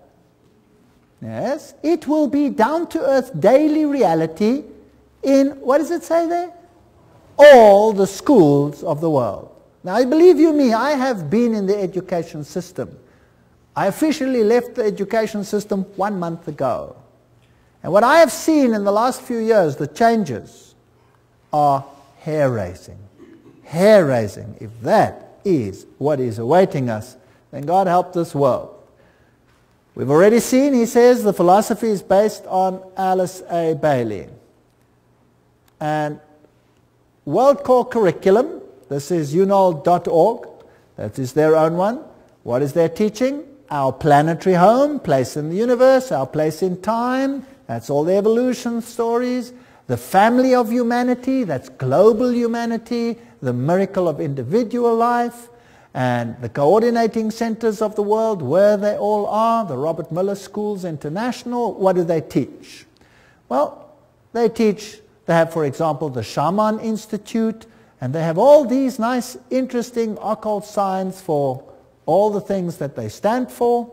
Yes. It will be down-to-earth daily reality in, what does it say there? All the schools of the world. Now, believe you me, I have been in the education system. I officially left the education system one month ago. And what I have seen in the last few years, the changes are hair-raising. Hair-raising. If that is what is awaiting us, then God help this world. We've already seen, he says, the philosophy is based on Alice A. Bailey. And World Core Curriculum, this is U N O L dot org, that is their own one. What is their teaching? Our planetary home, place in the universe, our place in time, that's all the evolution stories. The family of humanity, that's global humanity, the miracle of individual life, and the coordinating centers of the world, where they all are, the Robert Muller Schools International. What do they teach? Well, they teach, they have, for example, the Shaman Institute, and they have all these nice, interesting occult signs for all the things that they stand for.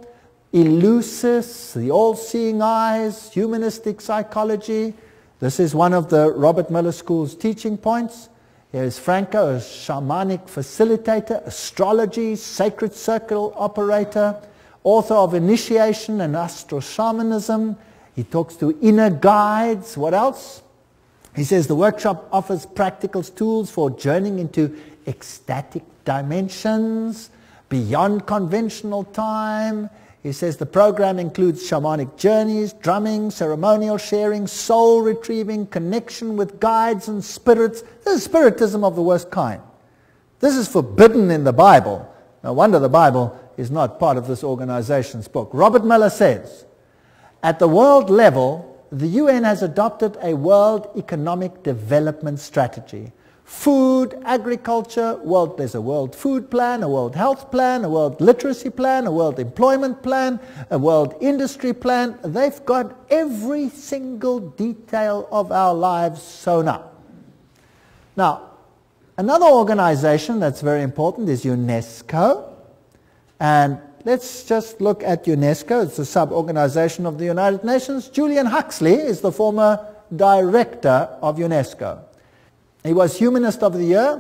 Eleusis, the all-seeing eyes, humanistic psychology. This is one of the Robert Muller School's teaching points. Here's Franco, a shamanic facilitator, astrology, sacred circle operator, author of Initiation and Astro-Shamanism. He talks to inner guides. What else? He says the workshop offers practical tools for journeying into ecstatic dimensions, beyond conventional time. He says the program includes shamanic journeys, drumming, ceremonial sharing, soul retrieving, connection with guides and spirits. This is spiritism of the worst kind. This is forbidden in the Bible. No wonder the Bible is not part of this organization's book. Robert Muller says, at the world level, the U N has adopted a world economic development strategy. Food, agriculture, world, there's a world food plan, a world health plan, a world literacy plan, a world employment plan, a world industry plan. They've got every single detail of our lives sewn up. Now, another organization that's very important is UNESCO. And let's just look at UNESCO. It's a sub-organization of the United Nations. Julian Huxley is the former director of UNESCO. He was Humanist of the Year.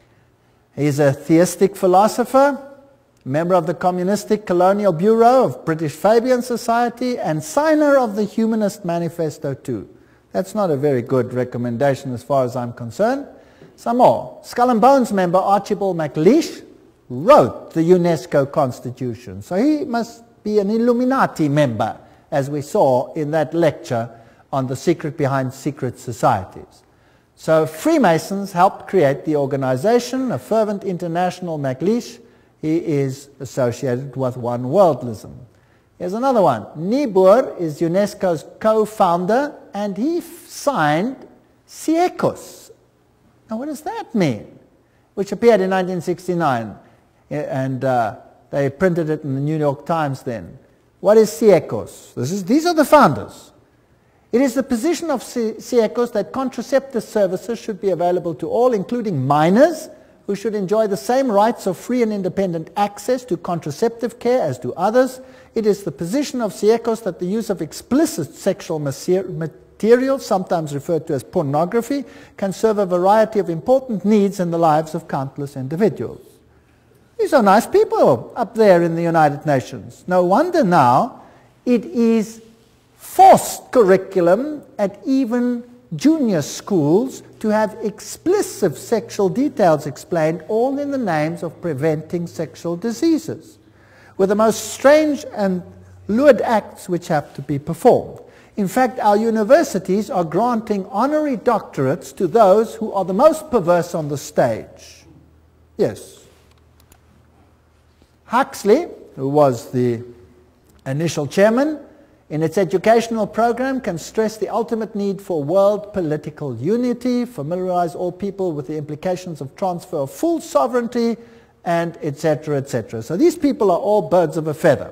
He's a theistic philosopher, member of the Communistic Colonial Bureau of British Fabian Society, and signer of the Humanist Manifesto too. That's not a very good recommendation as far as I'm concerned. Some more. Skull and Bones member Archibald MacLeish wrote the UNESCO Constitution. So he must be an Illuminati member, as we saw in that lecture on the secret behind secret societies. So Freemasons helped create the organization, a fervent international MacLeish. He is associated with One Worldism. Here's another one. Niebuhr is UNESCO's co-founder, and he signed CIECUS. Now what does that mean? Which appeared in nineteen sixty-nine, and uh, they printed it in the New York Times then. What is CIECUS? This is, these are the founders. It is the position of CIECUS that contraceptive services should be available to all, including minors, who should enjoy the same rights of free and independent access to contraceptive care as do others. It is the position of CIECUS that the use of explicit sexual material, sometimes referred to as pornography, can serve a variety of important needs in the lives of countless individuals. These are nice people up there in the United Nations. No wonder now it is forced curriculum at even junior schools to have explicit sexual details explained, all in the names of preventing sexual diseases, with the most strange and lewd acts which have to be performed. In fact, our universities are granting honorary doctorates to those who are the most perverse on the stage. Yes. Huxley, who was the initial chairman, in its educational program can stress the ultimate need for world political unity, familiarize all people with the implications of transfer of full sovereignty, and et cetera, et cetera. So these people are all birds of a feather.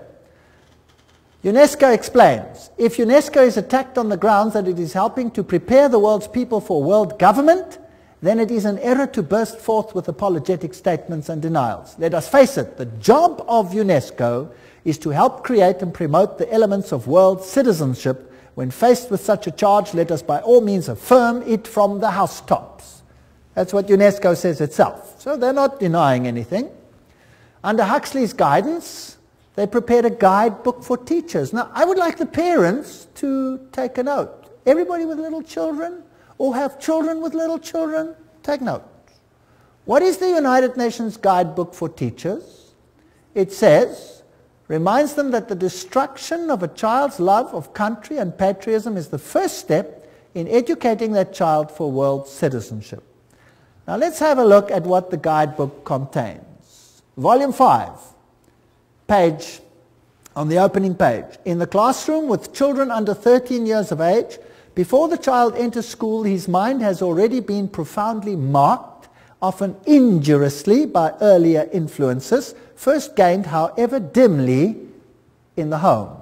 UNESCO explains, if UNESCO is attacked on the grounds that it is helping to prepare the world's people for world government, then it is an error to burst forth with apologetic statements and denials. Let us face it, the job of UNESCO is to help create and promote the elements of world citizenship. When faced with such a charge, let us by all means affirm it from the housetops. That's what UNESCO says itself. So they're not denying anything. Under Huxley's guidance, they prepared a guidebook for teachers. Now, I would like the parents to take a note. Everybody with little children, or have children with little children, take note. What is the United Nations Guidebook for Teachers? It says, reminds them that the destruction of a child's love of country and patriotism is the first step in educating that child for world citizenship. Now let's have a look at what the guidebook contains. Volume five, page, on the opening page. In the classroom with children under thirteen years of age, before the child enters school, his mind has already been profoundly marked, often injuriously by earlier influences, first gained, however dimly, in the home.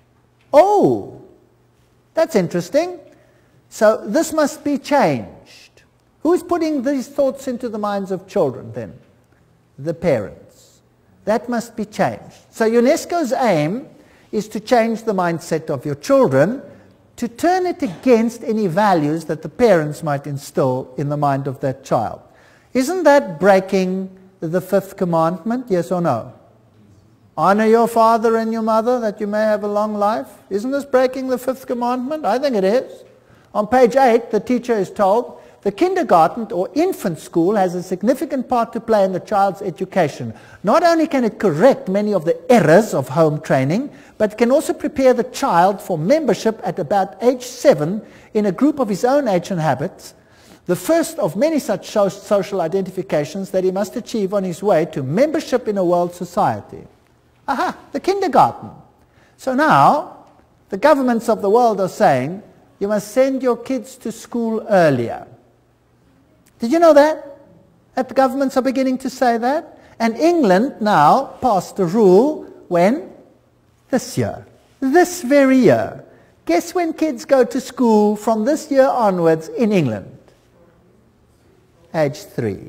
Oh, that's interesting. So this must be changed. Who's putting these thoughts into the minds of children then? The parents. That must be changed. So UNESCO's aim is to change the mindset of your children, to turn it against any values that the parents might instill in the mind of that child. Isn't that breaking the fifth commandment, yes or no? Honor your father and your mother that you may have a long life. Isn't this breaking the fifth commandment? I think it is. On page eight, the teacher is told, the kindergarten or infant school has a significant part to play in the child's education. Not only can it correct many of the errors of home training, but can also prepare the child for membership at about age seven in a group of his own age and habits, the first of many such social identifications that he must achieve on his way to membership in a world society. Aha, the kindergarten. So now, the governments of the world are saying, you must send your kids to school earlier. Did you know that? That the governments are beginning to say that? And England now passed a rule when? This year. This very year. Guess when kids go to school from this year onwards in England? Age three.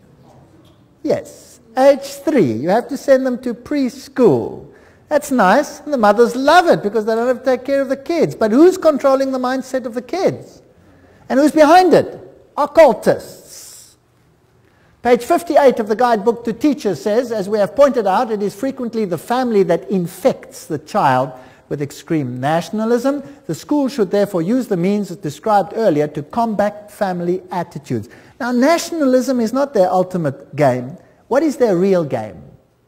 Yes, age three. You have to send them to preschool. That's nice. And the mothers love it because they don't have to take care of the kids. But who's controlling the mindset of the kids? And who's behind it? Occultists. Page fifty-eight of the guidebook to teachers says, as we have pointed out, it is frequently the family that infects the child with extreme nationalism. The school should therefore use the means described earlier to combat family attitudes. Now, nationalism is not their ultimate game. What is their real game?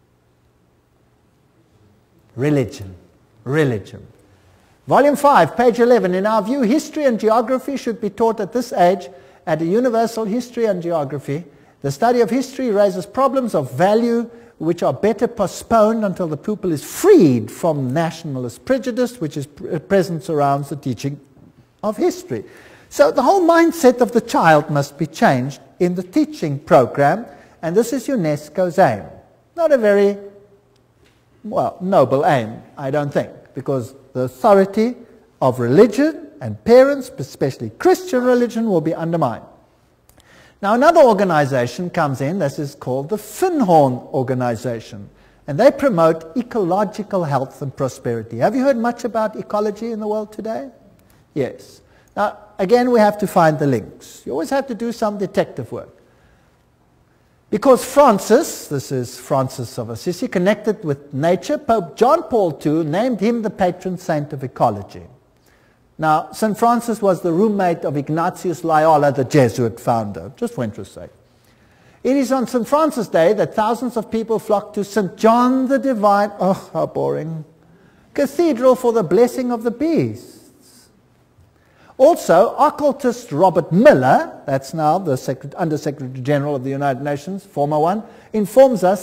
Religion. Religion. Volume five, page eleven. In our view, history and geography should be taught at this age at a universal history and geography. The study of history raises problems of value which are better postponed until the pupil is freed from nationalist prejudice, which is pr present surrounds the teaching of history. So the whole mindset of the child must be changed in the teaching program, and this is UNESCO's aim. Not a very, well, noble aim, I don't think, because the authority of religion and parents, especially Christian religion, will be undermined. Now another organization comes in, this is called the Findhorn Organization, and they promote ecological health and prosperity. Have you heard much about ecology in the world today? Yes. Now again, we have to find the links. You always have to do some detective work. Because Francis, this is Francis of Assisi, connected with nature, Pope John Paul the Second named him the patron saint of ecology. Now, Saint Francis was the roommate of Ignatius Loyola, the Jesuit founder, just for interest's sake. It is on Saint Francis Day that thousands of people flock to Saint John the Divine, oh, how boring, Cathedral for the blessing of the beasts. Also, occultist Robert Miller, that's now the Secret- Under Secretary General of the United Nations, former one, informs us that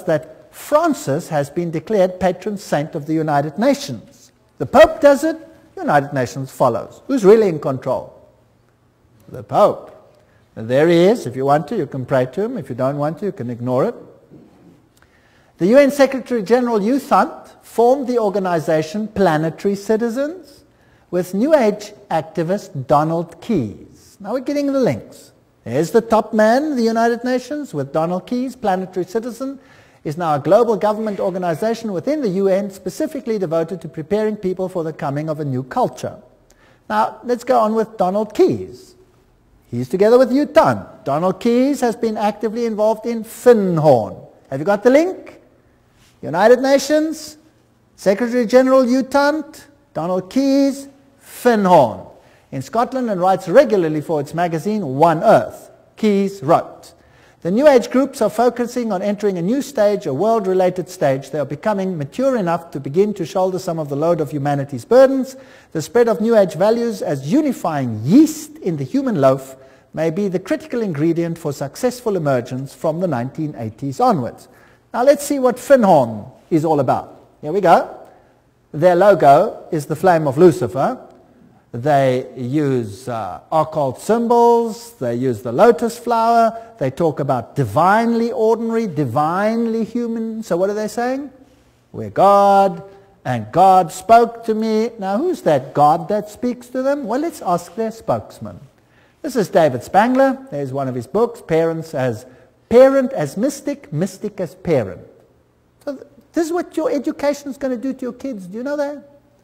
Francis has been declared patron saint of the United Nations. The Pope does it, United Nations follows. Who's really in control? The Pope. And there he is. If you want to, you can pray to him. If you don't want to, you can ignore it. The U N Secretary General U Thant formed the organization Planetary Citizens with New Age activist Donald Keyes. Now we're getting the links. There's the top man of the United Nations with Donald Keyes. Planetary Citizen is now a global government organization within the U N specifically devoted to preparing people for the coming of a new culture. Now let's go on with Donald Keyes. He's together with U Thant. Donald Keyes has been actively involved in Finhorn. Have you got the link? United Nations, Secretary General U Thant, Donald Keyes, Finhorn. In Scotland and writes regularly for its magazine One Earth. Keyes wrote, "The New Age groups are focusing on entering a new stage, a world-related stage. They are becoming mature enough to begin to shoulder some of the load of humanity's burdens. The spread of New Age values as unifying yeast in the human loaf may be the critical ingredient for successful emergence from the nineteen eighties onwards." Now let's see what Finhorn is all about. Here we go. Their logo is the flame of Lucifer. They use uh, occult symbols. They use the lotus flower. They talk about divinely ordinary, divinely human. So what are they saying? We're God, and God spoke to me. Now who's that God that speaks to them? Well, let's ask their spokesman. This is David Spangler. There's one of his books, Parents as Parent as Mystic, Mystic as Parent. So th this is what your education is going to do to your kids. Do you know that?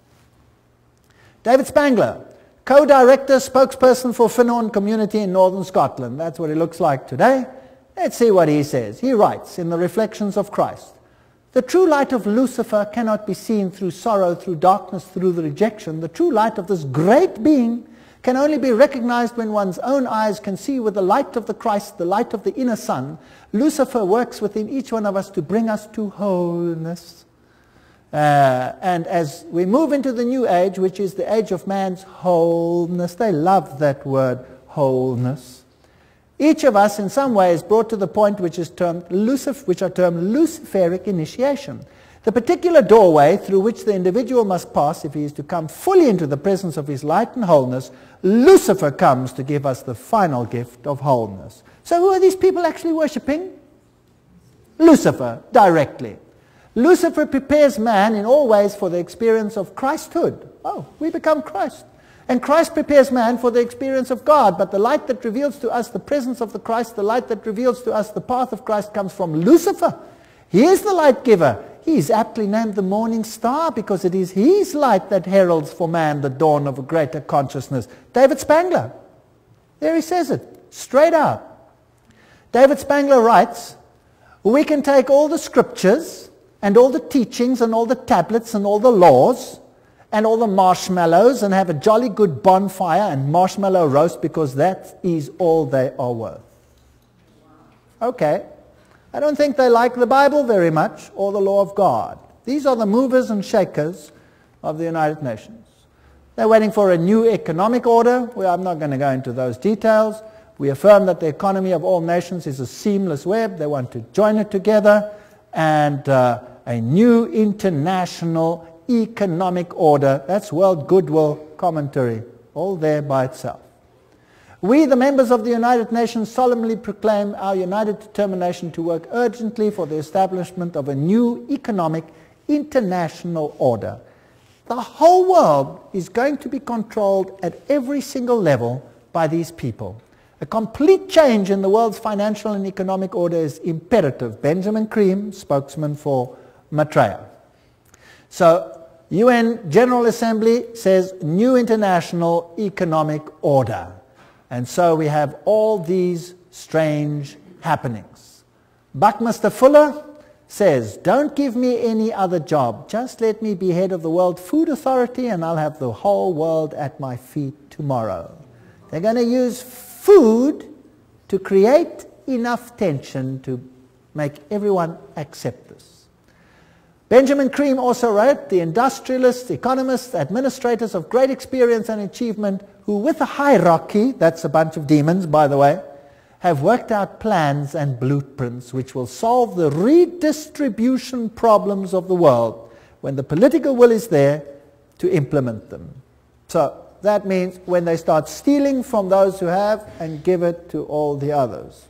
David Spangler, co-director, spokesperson for Finhorn community in northern Scotland. That's what it looks like today. Let's see what he says. He writes in the Reflections of Christ, "The true light of Lucifer cannot be seen through sorrow, through darkness, through the rejection. The true light of this great being can only be recognized when one's own eyes can see with the light of the Christ, the light of the inner sun. Lucifer works within each one of us to bring us to wholeness. Uh, and as we move into the new age, which is the age of man's wholeness," they love that word, wholeness, "each of us in some way is brought to the point which is termed Lucif which are termed Luciferic initiation. The particular doorway through which the individual must pass if he is to come fully into the presence of his light and wholeness, Lucifer comes to give us the final gift of wholeness." So who are these people actually worshipping? Lucifer, directly. Lucifer prepares man in all ways for the experience of Christhood. Oh, we become Christ. And Christ prepares man for the experience of God. But the light that reveals to us the presence of the Christ, the light that reveals to us the path of Christ, comes from Lucifer. He is the light giver. He is aptly named the morning star because it is his light that heralds for man the dawn of a greater consciousness. David Spangler. There he says it, straight out. David Spangler writes, "We can take all the scriptures and all the teachings and all the tablets and all the laws and all the marshmallows and have a jolly good bonfire and marshmallow roast because that is all they are worth." Okay. I don't think they like the Bible very much or the law of God. These are the movers and shakers of the United Nations. They're waiting for a new economic order. Well, I'm not going to go into those details. We affirm that the economy of all nations is a seamless web. They want to join it together, and uh, a new international economic order. That's World Goodwill Commentary, all there by itself. "We, the members of the United Nations, solemnly proclaim our united determination to work urgently for the establishment of a new economic international order. The whole world is going to be controlled at every single level by these people. A complete change in the world's financial and economic order is imperative." Benjamin Creme, spokesman for Maitreya. So, U N General Assembly says new international economic order. And so we have all these strange happenings. Buckminster Fuller says, "Don't give me any other job. Just let me be head of the World Food Authority and I'll have the whole world at my feet tomorrow." They're going to use food to create enough tension to make everyone accept this. Benjamin Creme also wrote, "The industrialists, economists, administrators of great experience and achievement who with a hierarchy," that's a bunch of demons by the way, have worked out plans and blueprints which will solve the redistribution problems of the world when the political will is there to implement them. So that means when they start stealing from those who have and give it to all the others.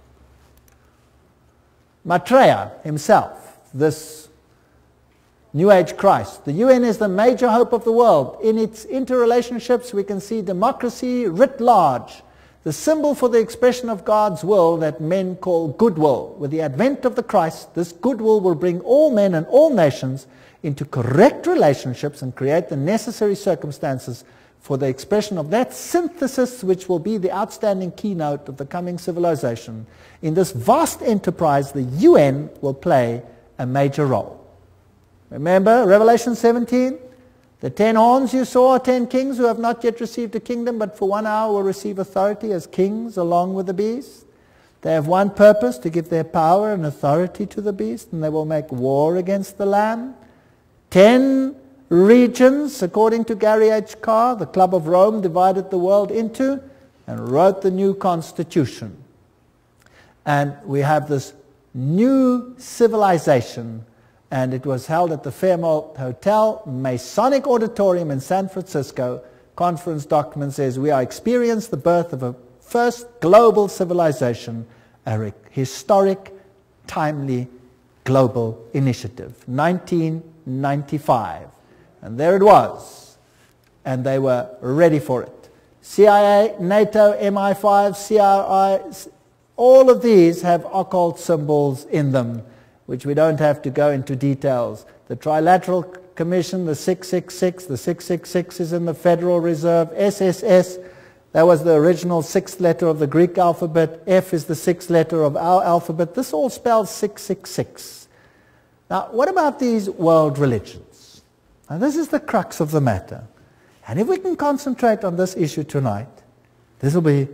Maitreya himself, this New Age Christ. The U N is the major hope of the world. In its interrelationships we can see democracy writ large, the symbol for the expression of God's will that men call goodwill. With the advent of the Christ, this goodwill will bring all men and all nations into correct relationships and create the necessary circumstances for the expression of that synthesis which will be the outstanding keynote of the coming civilization. In this vast enterprise, the U N will play a major role. Remember Revelation seventeen? The ten horns you saw are ten kings who have not yet received a kingdom, but for one hour will receive authority as kings along with the beast. They have one purpose, to give their power and authority to the beast, and they will make war against the Lamb. Ten regions, according to Gary H. Carr, the Club of Rome divided the world into and wrote the new constitution. And we have this new civilization, and it was held at the Fairmont Hotel, Masonic Auditorium in San Francisco. Conference document says, we are experiencing the birth of a first global civilization, a historic, timely global initiative, nineteen ninety-five. And there it was, and they were ready for it. C I A, NATO, M I five, C R I, all of these have occult symbols in them, which we don't have to go into details. The Trilateral Commission, the six six six, the six six six is in the Federal Reserve, S S S, that was the original sixth letter of the Greek alphabet, F is the sixth letter of our alphabet. This all spells six six six. Now, what about these world religions? Now, this is the crux of the matter. And if we can concentrate on this issue tonight, this will be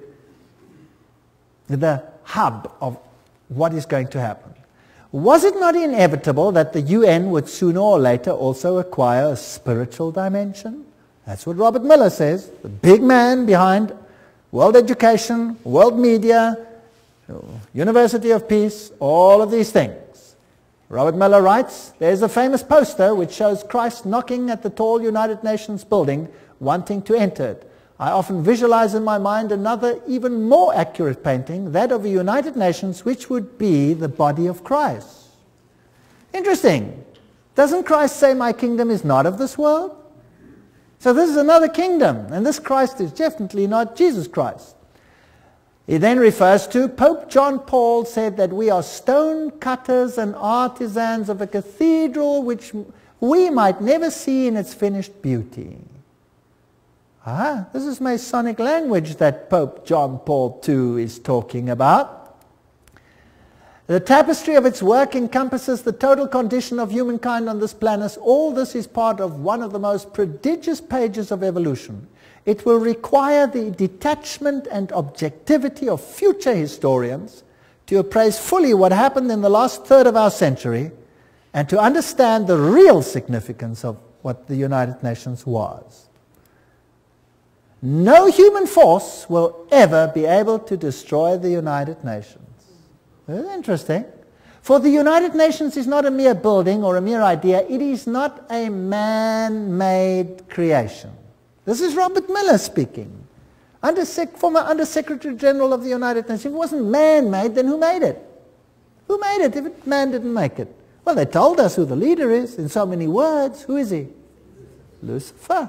the hub of what is going to happen. Was it not inevitable that the U N would sooner or later also acquire a spiritual dimension? That's what Robert Miller says, the big man behind world education, world media, University of Peace, all of these things. Robert Miller writes, there's a famous poster which shows Christ knocking at the tall United Nations building, wanting to enter it. I often visualize in my mind another even more accurate painting, that of the United Nations, which would be the body of Christ. Interesting. Doesn't Christ say, my kingdom is not of this world? So this is another kingdom, and this Christ is definitely not Jesus Christ. He then refers to Pope John Paul said that we are stone cutters and artisans of a cathedral which we might never see in its finished beauty. Ah, this is Masonic language that Pope John Paul the Second is talking about. The tapestry of its work encompasses the total condition of humankind on this planet. All this is part of one of the most prodigious pages of evolution. It will require the detachment and objectivity of future historians to appraise fully what happened in the last third of our century and to understand the real significance of what the United Nations was. No human force will ever be able to destroy the United Nations. Very interesting. For the United Nations is not a mere building or a mere idea. It is not a man-made creation. This is Robert Miller speaking, Under sec former Under-Secretary General of the United Nations. If it wasn't man-made, then who made it? Who made it if it, man didn't make it? Well, they told us who the leader is in so many words. Who is he? Lucifer.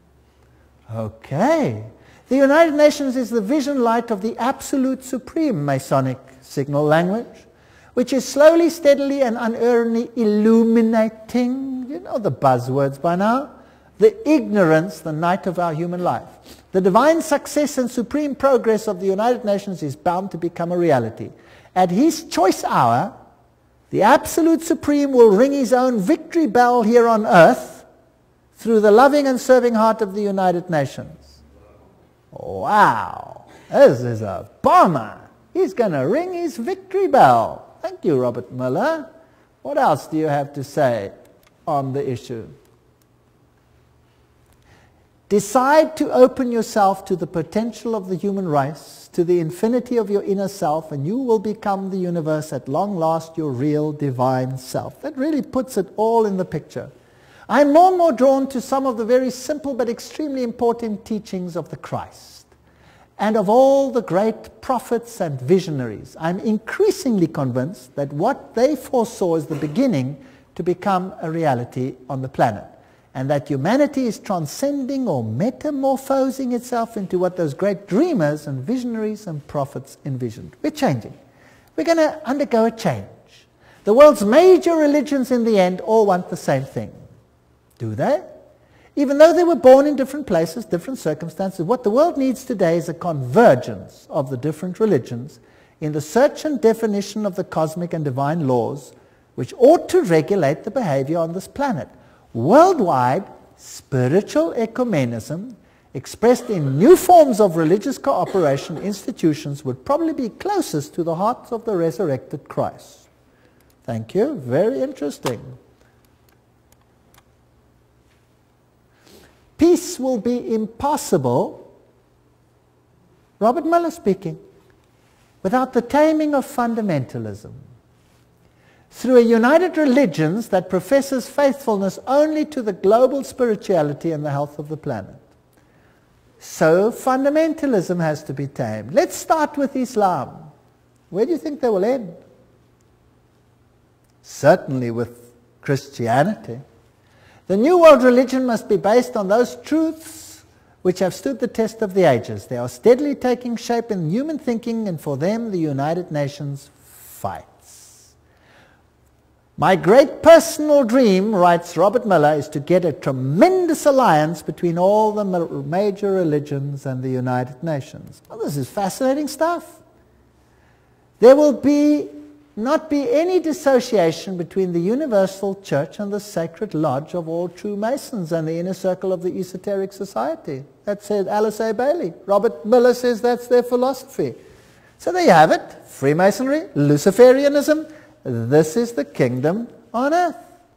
Okay. The United Nations is the vision light of the absolute supreme Masonic signal language, which is slowly, steadily, and unerringly illuminating, you know the buzzwords by now, the ignorance, the night of our human life. The divine success and supreme progress of the United Nations is bound to become a reality. At his choice hour, the absolute supreme will ring his own victory bell here on earth through the loving and serving heart of the United Nations. Wow, this is a bomber. He's going to ring his victory bell. Thank you, Robert Miller. What else do you have to say on the issue? Decide to open yourself to the potential of the human race, to the infinity of your inner self, and you will become the universe at long last, your real divine self. That really puts it all in the picture. I'm more and more drawn to some of the very simple but extremely important teachings of the Christ and of all the great prophets and visionaries. I'm increasingly convinced that what they foresaw is the beginning to become a reality on the planet, and that humanity is transcending or metamorphosing itself into what those great dreamers and visionaries and prophets envisioned. We're changing. We're going to undergo a change. The world's major religions in the end all want the same thing. Do they? Even though they were born in different places, different circumstances, what the world needs today is a convergence of the different religions in the search and definition of the cosmic and divine laws which ought to regulate the behavior on this planet. Worldwide, spiritual ecumenism, expressed in new forms of religious cooperation institutions, would probably be closest to the heart of the resurrected Christ. Thank you. Very interesting. Peace will be impossible, Robert Muller speaking, without the taming of fundamentalism. Through a united religion that professes faithfulness only to the global spirituality and the health of the planet. So fundamentalism has to be tamed. Let's start with Islam. Where do you think they will end? Certainly with Christianity. The New World religion must be based on those truths which have stood the test of the ages. They are steadily taking shape in human thinking, and for them the United Nations fights. My great personal dream, writes Robert Muller, is to get a tremendous alliance between all the major religions and the United Nations. Well, this is fascinating stuff. There will be not be any dissociation between the universal church and the sacred lodge of all true Masons and the inner circle of the esoteric society. That said Alice A. Bailey. Robert Muller says that's their philosophy. So there you have it. Freemasonry, Luciferianism. This is the kingdom on earth.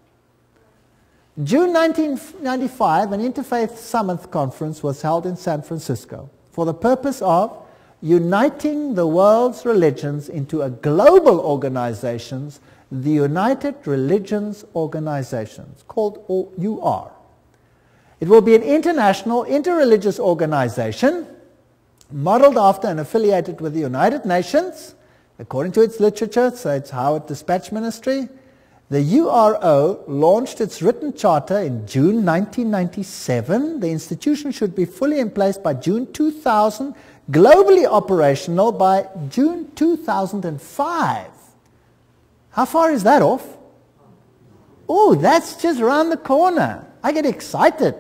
June nineteen ninety-five, an Interfaith Summit conference was held in San Francisco for the purpose of uniting the world's religions into a global organization, the United Religions Organizations, called U R. It will be an international, interreligious organization modeled after and affiliated with the United Nations, according to its literature, so it's Howard Dispatch Ministry. The U R O launched its written charter in June nineteen ninety-seven. The institution should be fully in place by June two thousand, globally operational by June two thousand five. How far is that off? Oh, that's just around the corner. I get excited.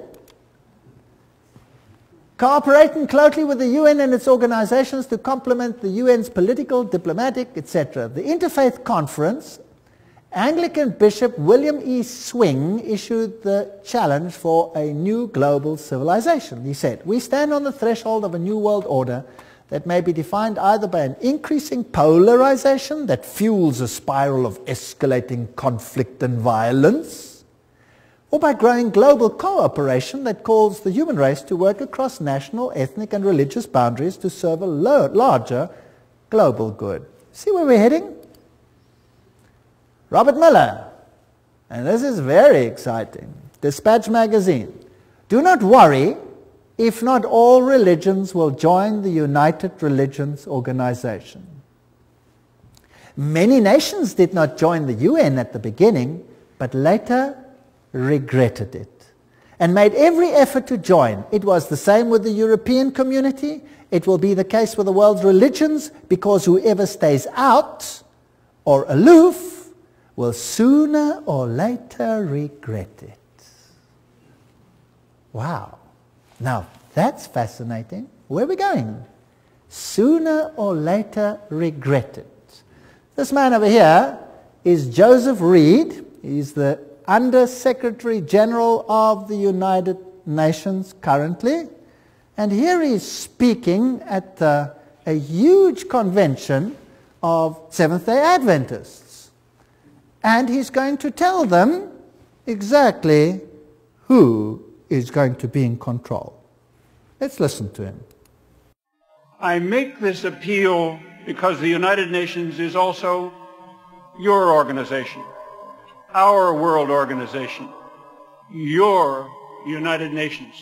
Cooperating closely with the U N and its organizations to complement the U N's political, diplomatic, et cetera. The Interfaith Conference, Anglican Bishop William E. Swing issued the challenge for a new global civilization. He said, "We stand on the threshold of a new world order that may be defined either by an increasing polarization that fuels a spiral of escalating conflict and violence, or by growing global cooperation that calls the human race to work across national, ethnic and religious boundaries to serve a larger global good." See where we're heading? Robert Muller, and this is very exciting, Dispatch magazine. "Do not worry if not all religions will join the United Religions Organization. Many nations did not join the U N at the beginning, but later regretted it and made every effort to join. It was the same with the European community. It will be the case with the world's religions, because whoever stays out or aloof will sooner or later regret it." Wow. Now, that's fascinating. Where are we going? Sooner or later regret it. This man over here is Joseph Reed. He's the Under Secretary General of the United Nations currently. And here he's speaking at uh, a huge convention of Seventh-day Adventists. And he's going to tell them exactly who is going to be in control. Let's listen to him. I make this appeal because the United Nations is also your organization, our world organization, your United Nations.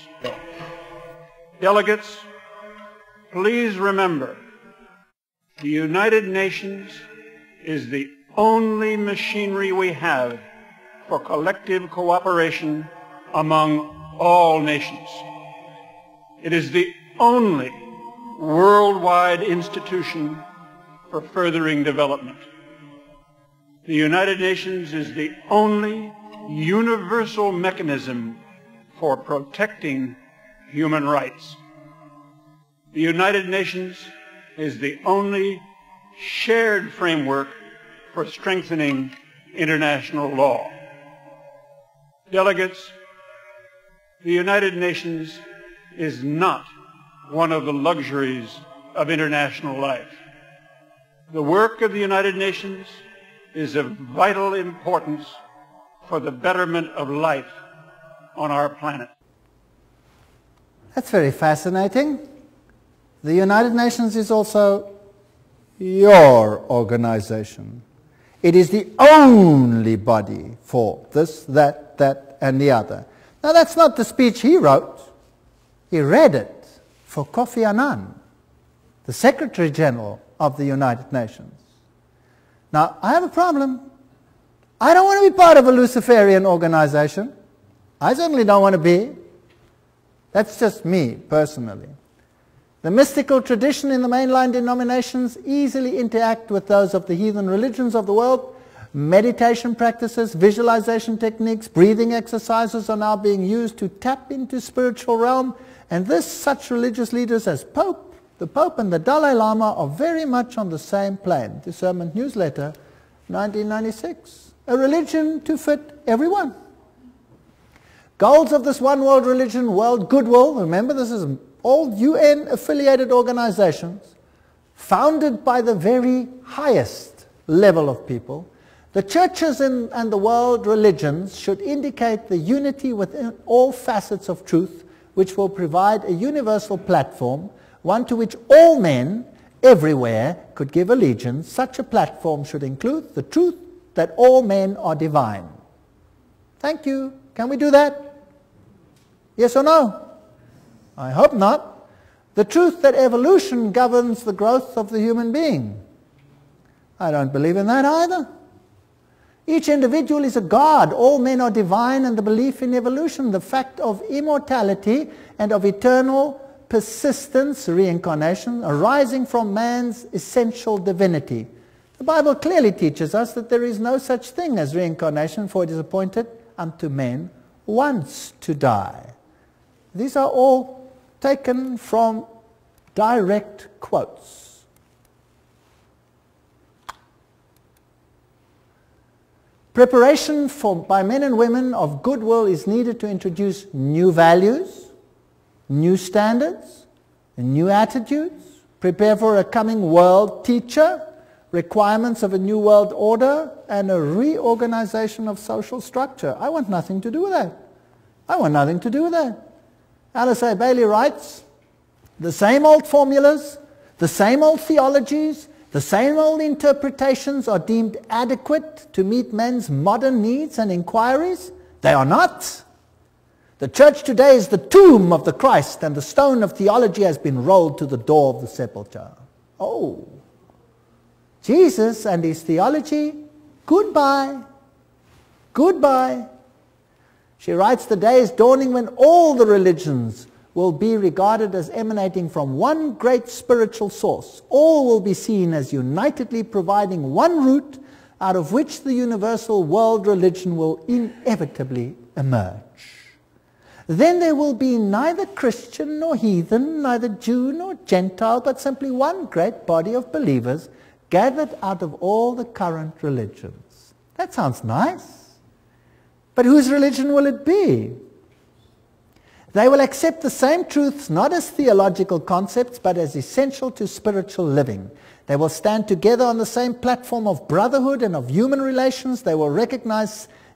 Delegates, please remember, the United Nations is the only machinery we have for collective cooperation among all nations. It is the only worldwide institution for furthering development. The United Nations is the only universal mechanism for protecting human rights. The United Nations is the only shared framework for strengthening international law. Delegates, the United Nations is not one of the luxuries of international life. The work of the United Nations is of vital importance for the betterment of life on our planet. That's very fascinating. The United Nations is also your organization. It is the only body for this, that, that, and the other. Now that's not the speech he wrote. He read it for Kofi Annan, the Secretary General of the United Nations. Now, I have a problem. I don't want to be part of a Luciferian organization. I certainly don't want to be. That's just me, personally. The mystical tradition in the mainline denominations easily interact with those of the heathen religions of the world. Meditation practices, visualization techniques, breathing exercises are now being used to tap into spiritual realm, and this, such religious leaders as Pope, the Pope and the Dalai Lama are very much on the same plane. Discernment Newsletter, nineteen ninety-six. A religion to fit everyone. Goals of this one world religion, world goodwill, remember this is all U N-affiliated organizations, founded by the very highest level of people. The churches in, and the world religions should indicate the unity within all facets of truth, which will provide a universal platform, one to which all men everywhere could give allegiance. Such a platform should include the truth that all men are divine. Thank you. Can we do that? Yes or no? I hope not. The truth that evolution governs the growth of the human being. I don't believe in that either. Each individual is a god. All men are divine, and the belief in evolution, the fact of immortality and of eternal persistence, reincarnation, arising from man's essential divinity. The Bible clearly teaches us that there is no such thing as reincarnation, for it is appointed unto men once to die. These are all taken from direct quotes. Preparation for, by men and women of goodwill is needed to introduce new values, new standards, and new attitudes, prepare for a coming world teacher, requirements of a new world order, and a reorganization of social structure. I want nothing to do with that. I want nothing to do with that. Alice A. Bailey writes, the same old formulas, the same old theologies, the same old interpretations are deemed adequate to meet men's modern needs and inquiries. They are not. The church today is the tomb of the Christ, and the stone of theology has been rolled to the door of the sepulchre. Oh, Jesus and his theology, goodbye, goodbye. She writes, the day is dawning when all the religions will be regarded as emanating from one great spiritual source. All will be seen as unitedly providing one root out of which the universal world religion will inevitably emerge. Then there will be neither Christian nor heathen, neither Jew nor Gentile, but simply one great body of believers gathered out of all the current religions. That sounds nice. But whose religion will it be? They will accept the same truths not as theological concepts, but as essential to spiritual living. They will stand together on the same platform of brotherhood and of human relations. They will recognize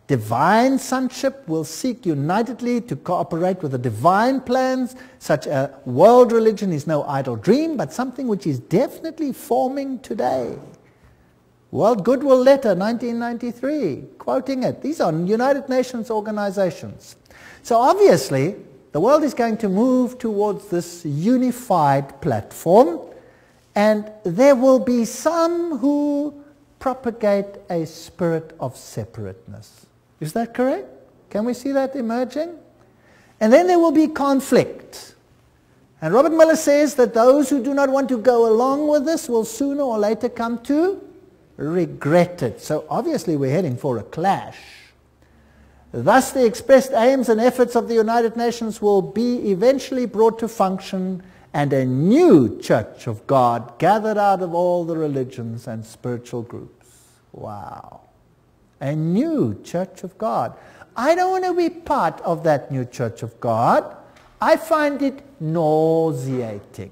divine sonship will seek unitedly to cooperate with the divine plans. Such a world religion is no idle dream, but something which is definitely forming today. World Goodwill Letter, nineteen ninety-three, quoting it. These are United Nations organizations. So obviously, the world is going to move towards this unified platform, and there will be some who propagate a spirit of separateness. Is that correct? Can we see that emerging? And then there will be conflict. And Robert Miller says that those who do not want to go along with this will sooner or later come to regret it. So obviously we're heading for a clash. Thus the expressed aims and efforts of the United Nations will be eventually brought to function, and a new church of God gathered out of all the religions and spiritual groups. Wow. A new church of God. I don't want to be part of that new church of God. I find it nauseating.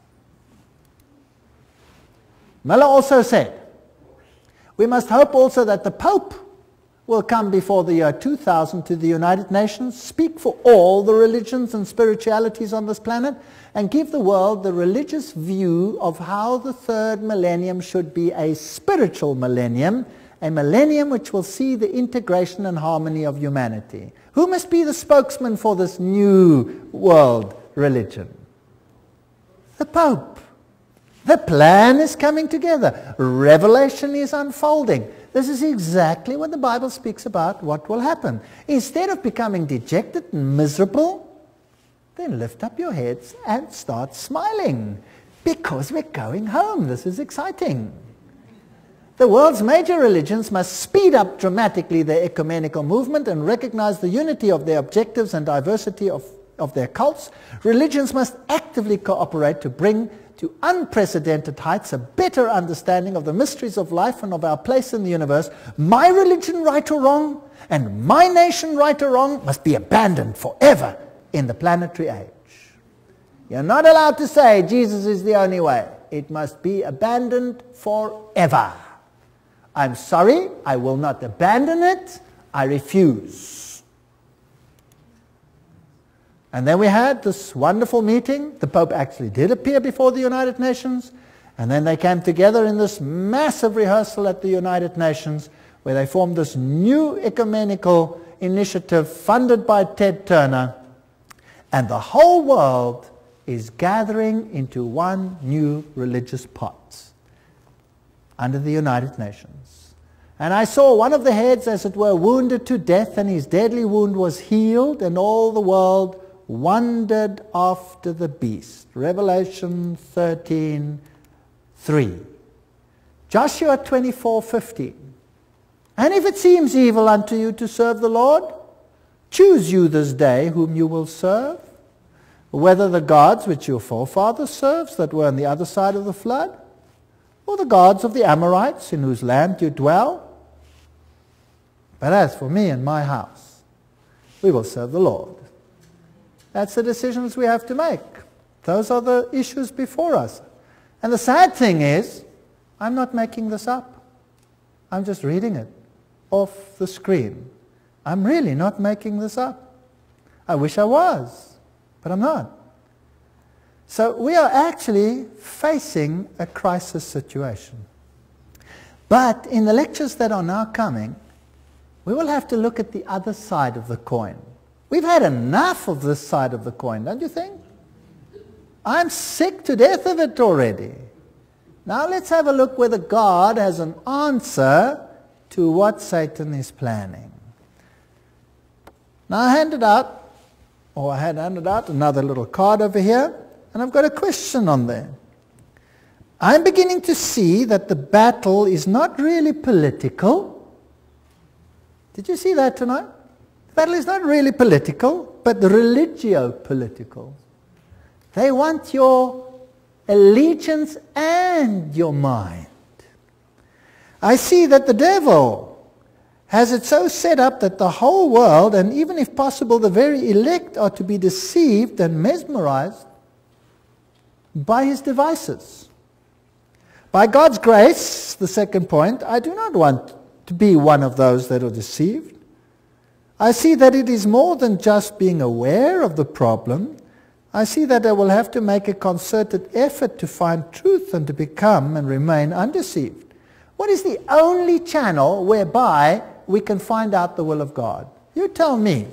Miller also said, we must hope also that the Pope will come before the year two thousand to the United Nations, speak for all the religions and spiritualities on this planet, and give the world the religious view of how the third millennium should be a spiritual millennium, a millennium which will see the integration and harmony of humanity. Who must be the spokesman for this new world religion? The Pope. The plan is coming together. Revelation is unfolding. This is exactly what the Bible speaks about what will happen. Instead of becoming dejected and miserable, then lift up your heads and start smiling, because we're going home. This is exciting. The world's major religions must speed up dramatically their ecumenical movement and recognize the unity of their objectives and diversity of, of their cults. Religions must actively cooperate to bring to unprecedented heights a better understanding of the mysteries of life and of our place in the universe. My religion, right or wrong, and my nation, right or wrong, must be abandoned forever in the planetary age. You're not allowed to say Jesus is the only way. It must be abandoned forever. I'm sorry, I will not abandon it. I refuse. And then we had this wonderful meeting. The Pope actually did appear before the United Nations. And then they came together in this massive rehearsal at the United Nations, where they formed this new ecumenical initiative funded by Ted Turner. And the whole world is gathering into one new religious pot under the United Nations. And I saw one of the heads, as it were, wounded to death, and his deadly wound was healed, and all the world wondered after the beast. Revelation thirteen three. Joshua twenty-four fifteen. And if it seems evil unto you to serve the Lord, choose you this day whom you will serve, whether the gods which your forefathers served that were on the other side of the flood, or the gods of the Amorites in whose land you dwell. But as for me and my house, we will serve the Lord. That's the decisions we have to make. Those are the issues before us. And the sad thing is, I'm not making this up. I'm just reading it off the screen. I'm really not making this up. I wish I was, but I'm not. So we are actually facing a crisis situation. But in the lectures that are now coming, we will have to look at the other side of the coin. We've had enough of this side of the coin, don't you think? I'm sick to death of it already. Now let's have a look whether God has an answer to what Satan is planning. Now I handed out, or I had handed out another little card over here, and I've got a question on there. I'm beginning to see that the battle is not really political. Did you see that tonight? The battle is not really political, but religio-political. They want your allegiance and your mind. I see that the devil has it so set up that the whole world, and even if possible the very elect, are to be deceived and mesmerized by his devices. By God's grace, the second point, I do not want to be one of those that are deceived. I see that it is more than just being aware of the problem. I see that I will have to make a concerted effort to find truth and to become and remain undeceived. What is the only channel whereby we can find out the will of God? You tell me.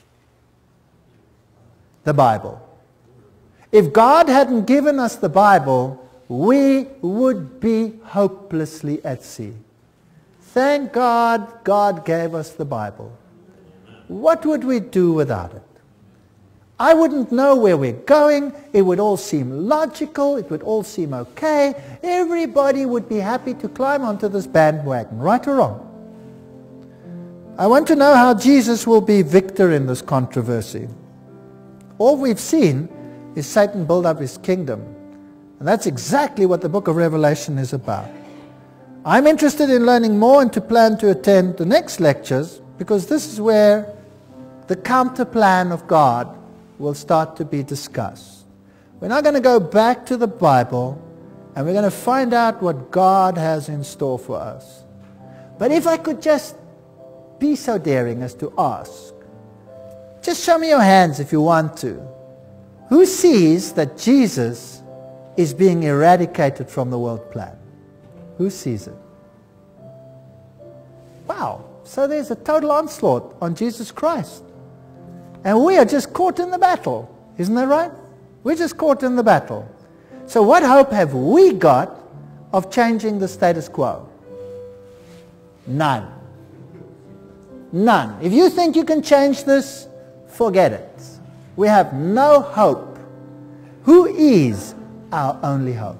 The Bible. If God hadn't given us the Bible, we would be hopelessly at sea. Thank God, God gave us the Bible. What would we do without it? I wouldn't know where we're going. It would all seem logical. It would all seem okay. Everybody would be happy to climb onto this bandwagon, right or wrong. I want to know how Jesus will be victor in this controversy. All we've seen is Satan build up his kingdom. And that's exactly what the book of Revelation is about. I'm interested in learning more and to plan to attend the next lectures, because this is where the counter plan of God will start to be discussed. We're now going to go back to the Bible and we're going to find out what God has in store for us. But if I could just be so daring as to ask, just show me your hands if you want to. Who sees that Jesus is being eradicated from the world plan? Who sees it? Wow, so there's a total onslaught on Jesus Christ. And we are just caught in the battle. Isn't that right? We're just caught in the battle. So what hope have we got of changing the status quo? None. None. If you think you can change this, forget it. We have no hope. Who is our only hope?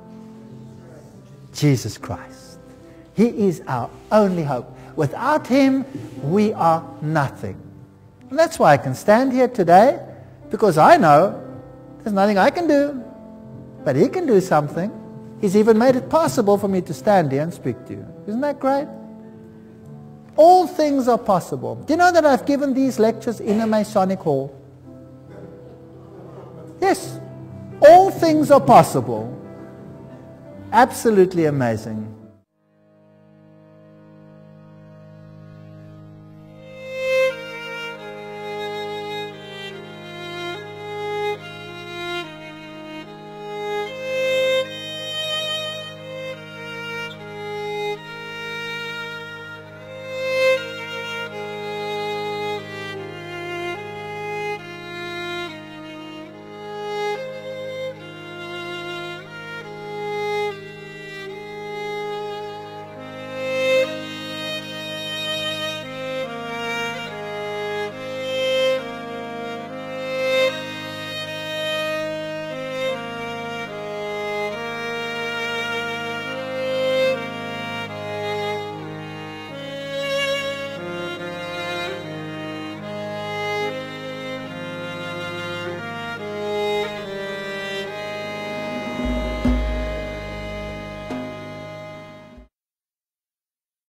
Jesus Christ. He is our only hope. Without him, we are nothing. And that's why I can stand here today, because I know there's nothing I can do, but he can do something. He's even made it possible for me to stand here and speak to you. Isn't that great? All things are possible. Do you know that I've given these lectures in a Masonic hall? Yes. All things are possible. Absolutely amazing.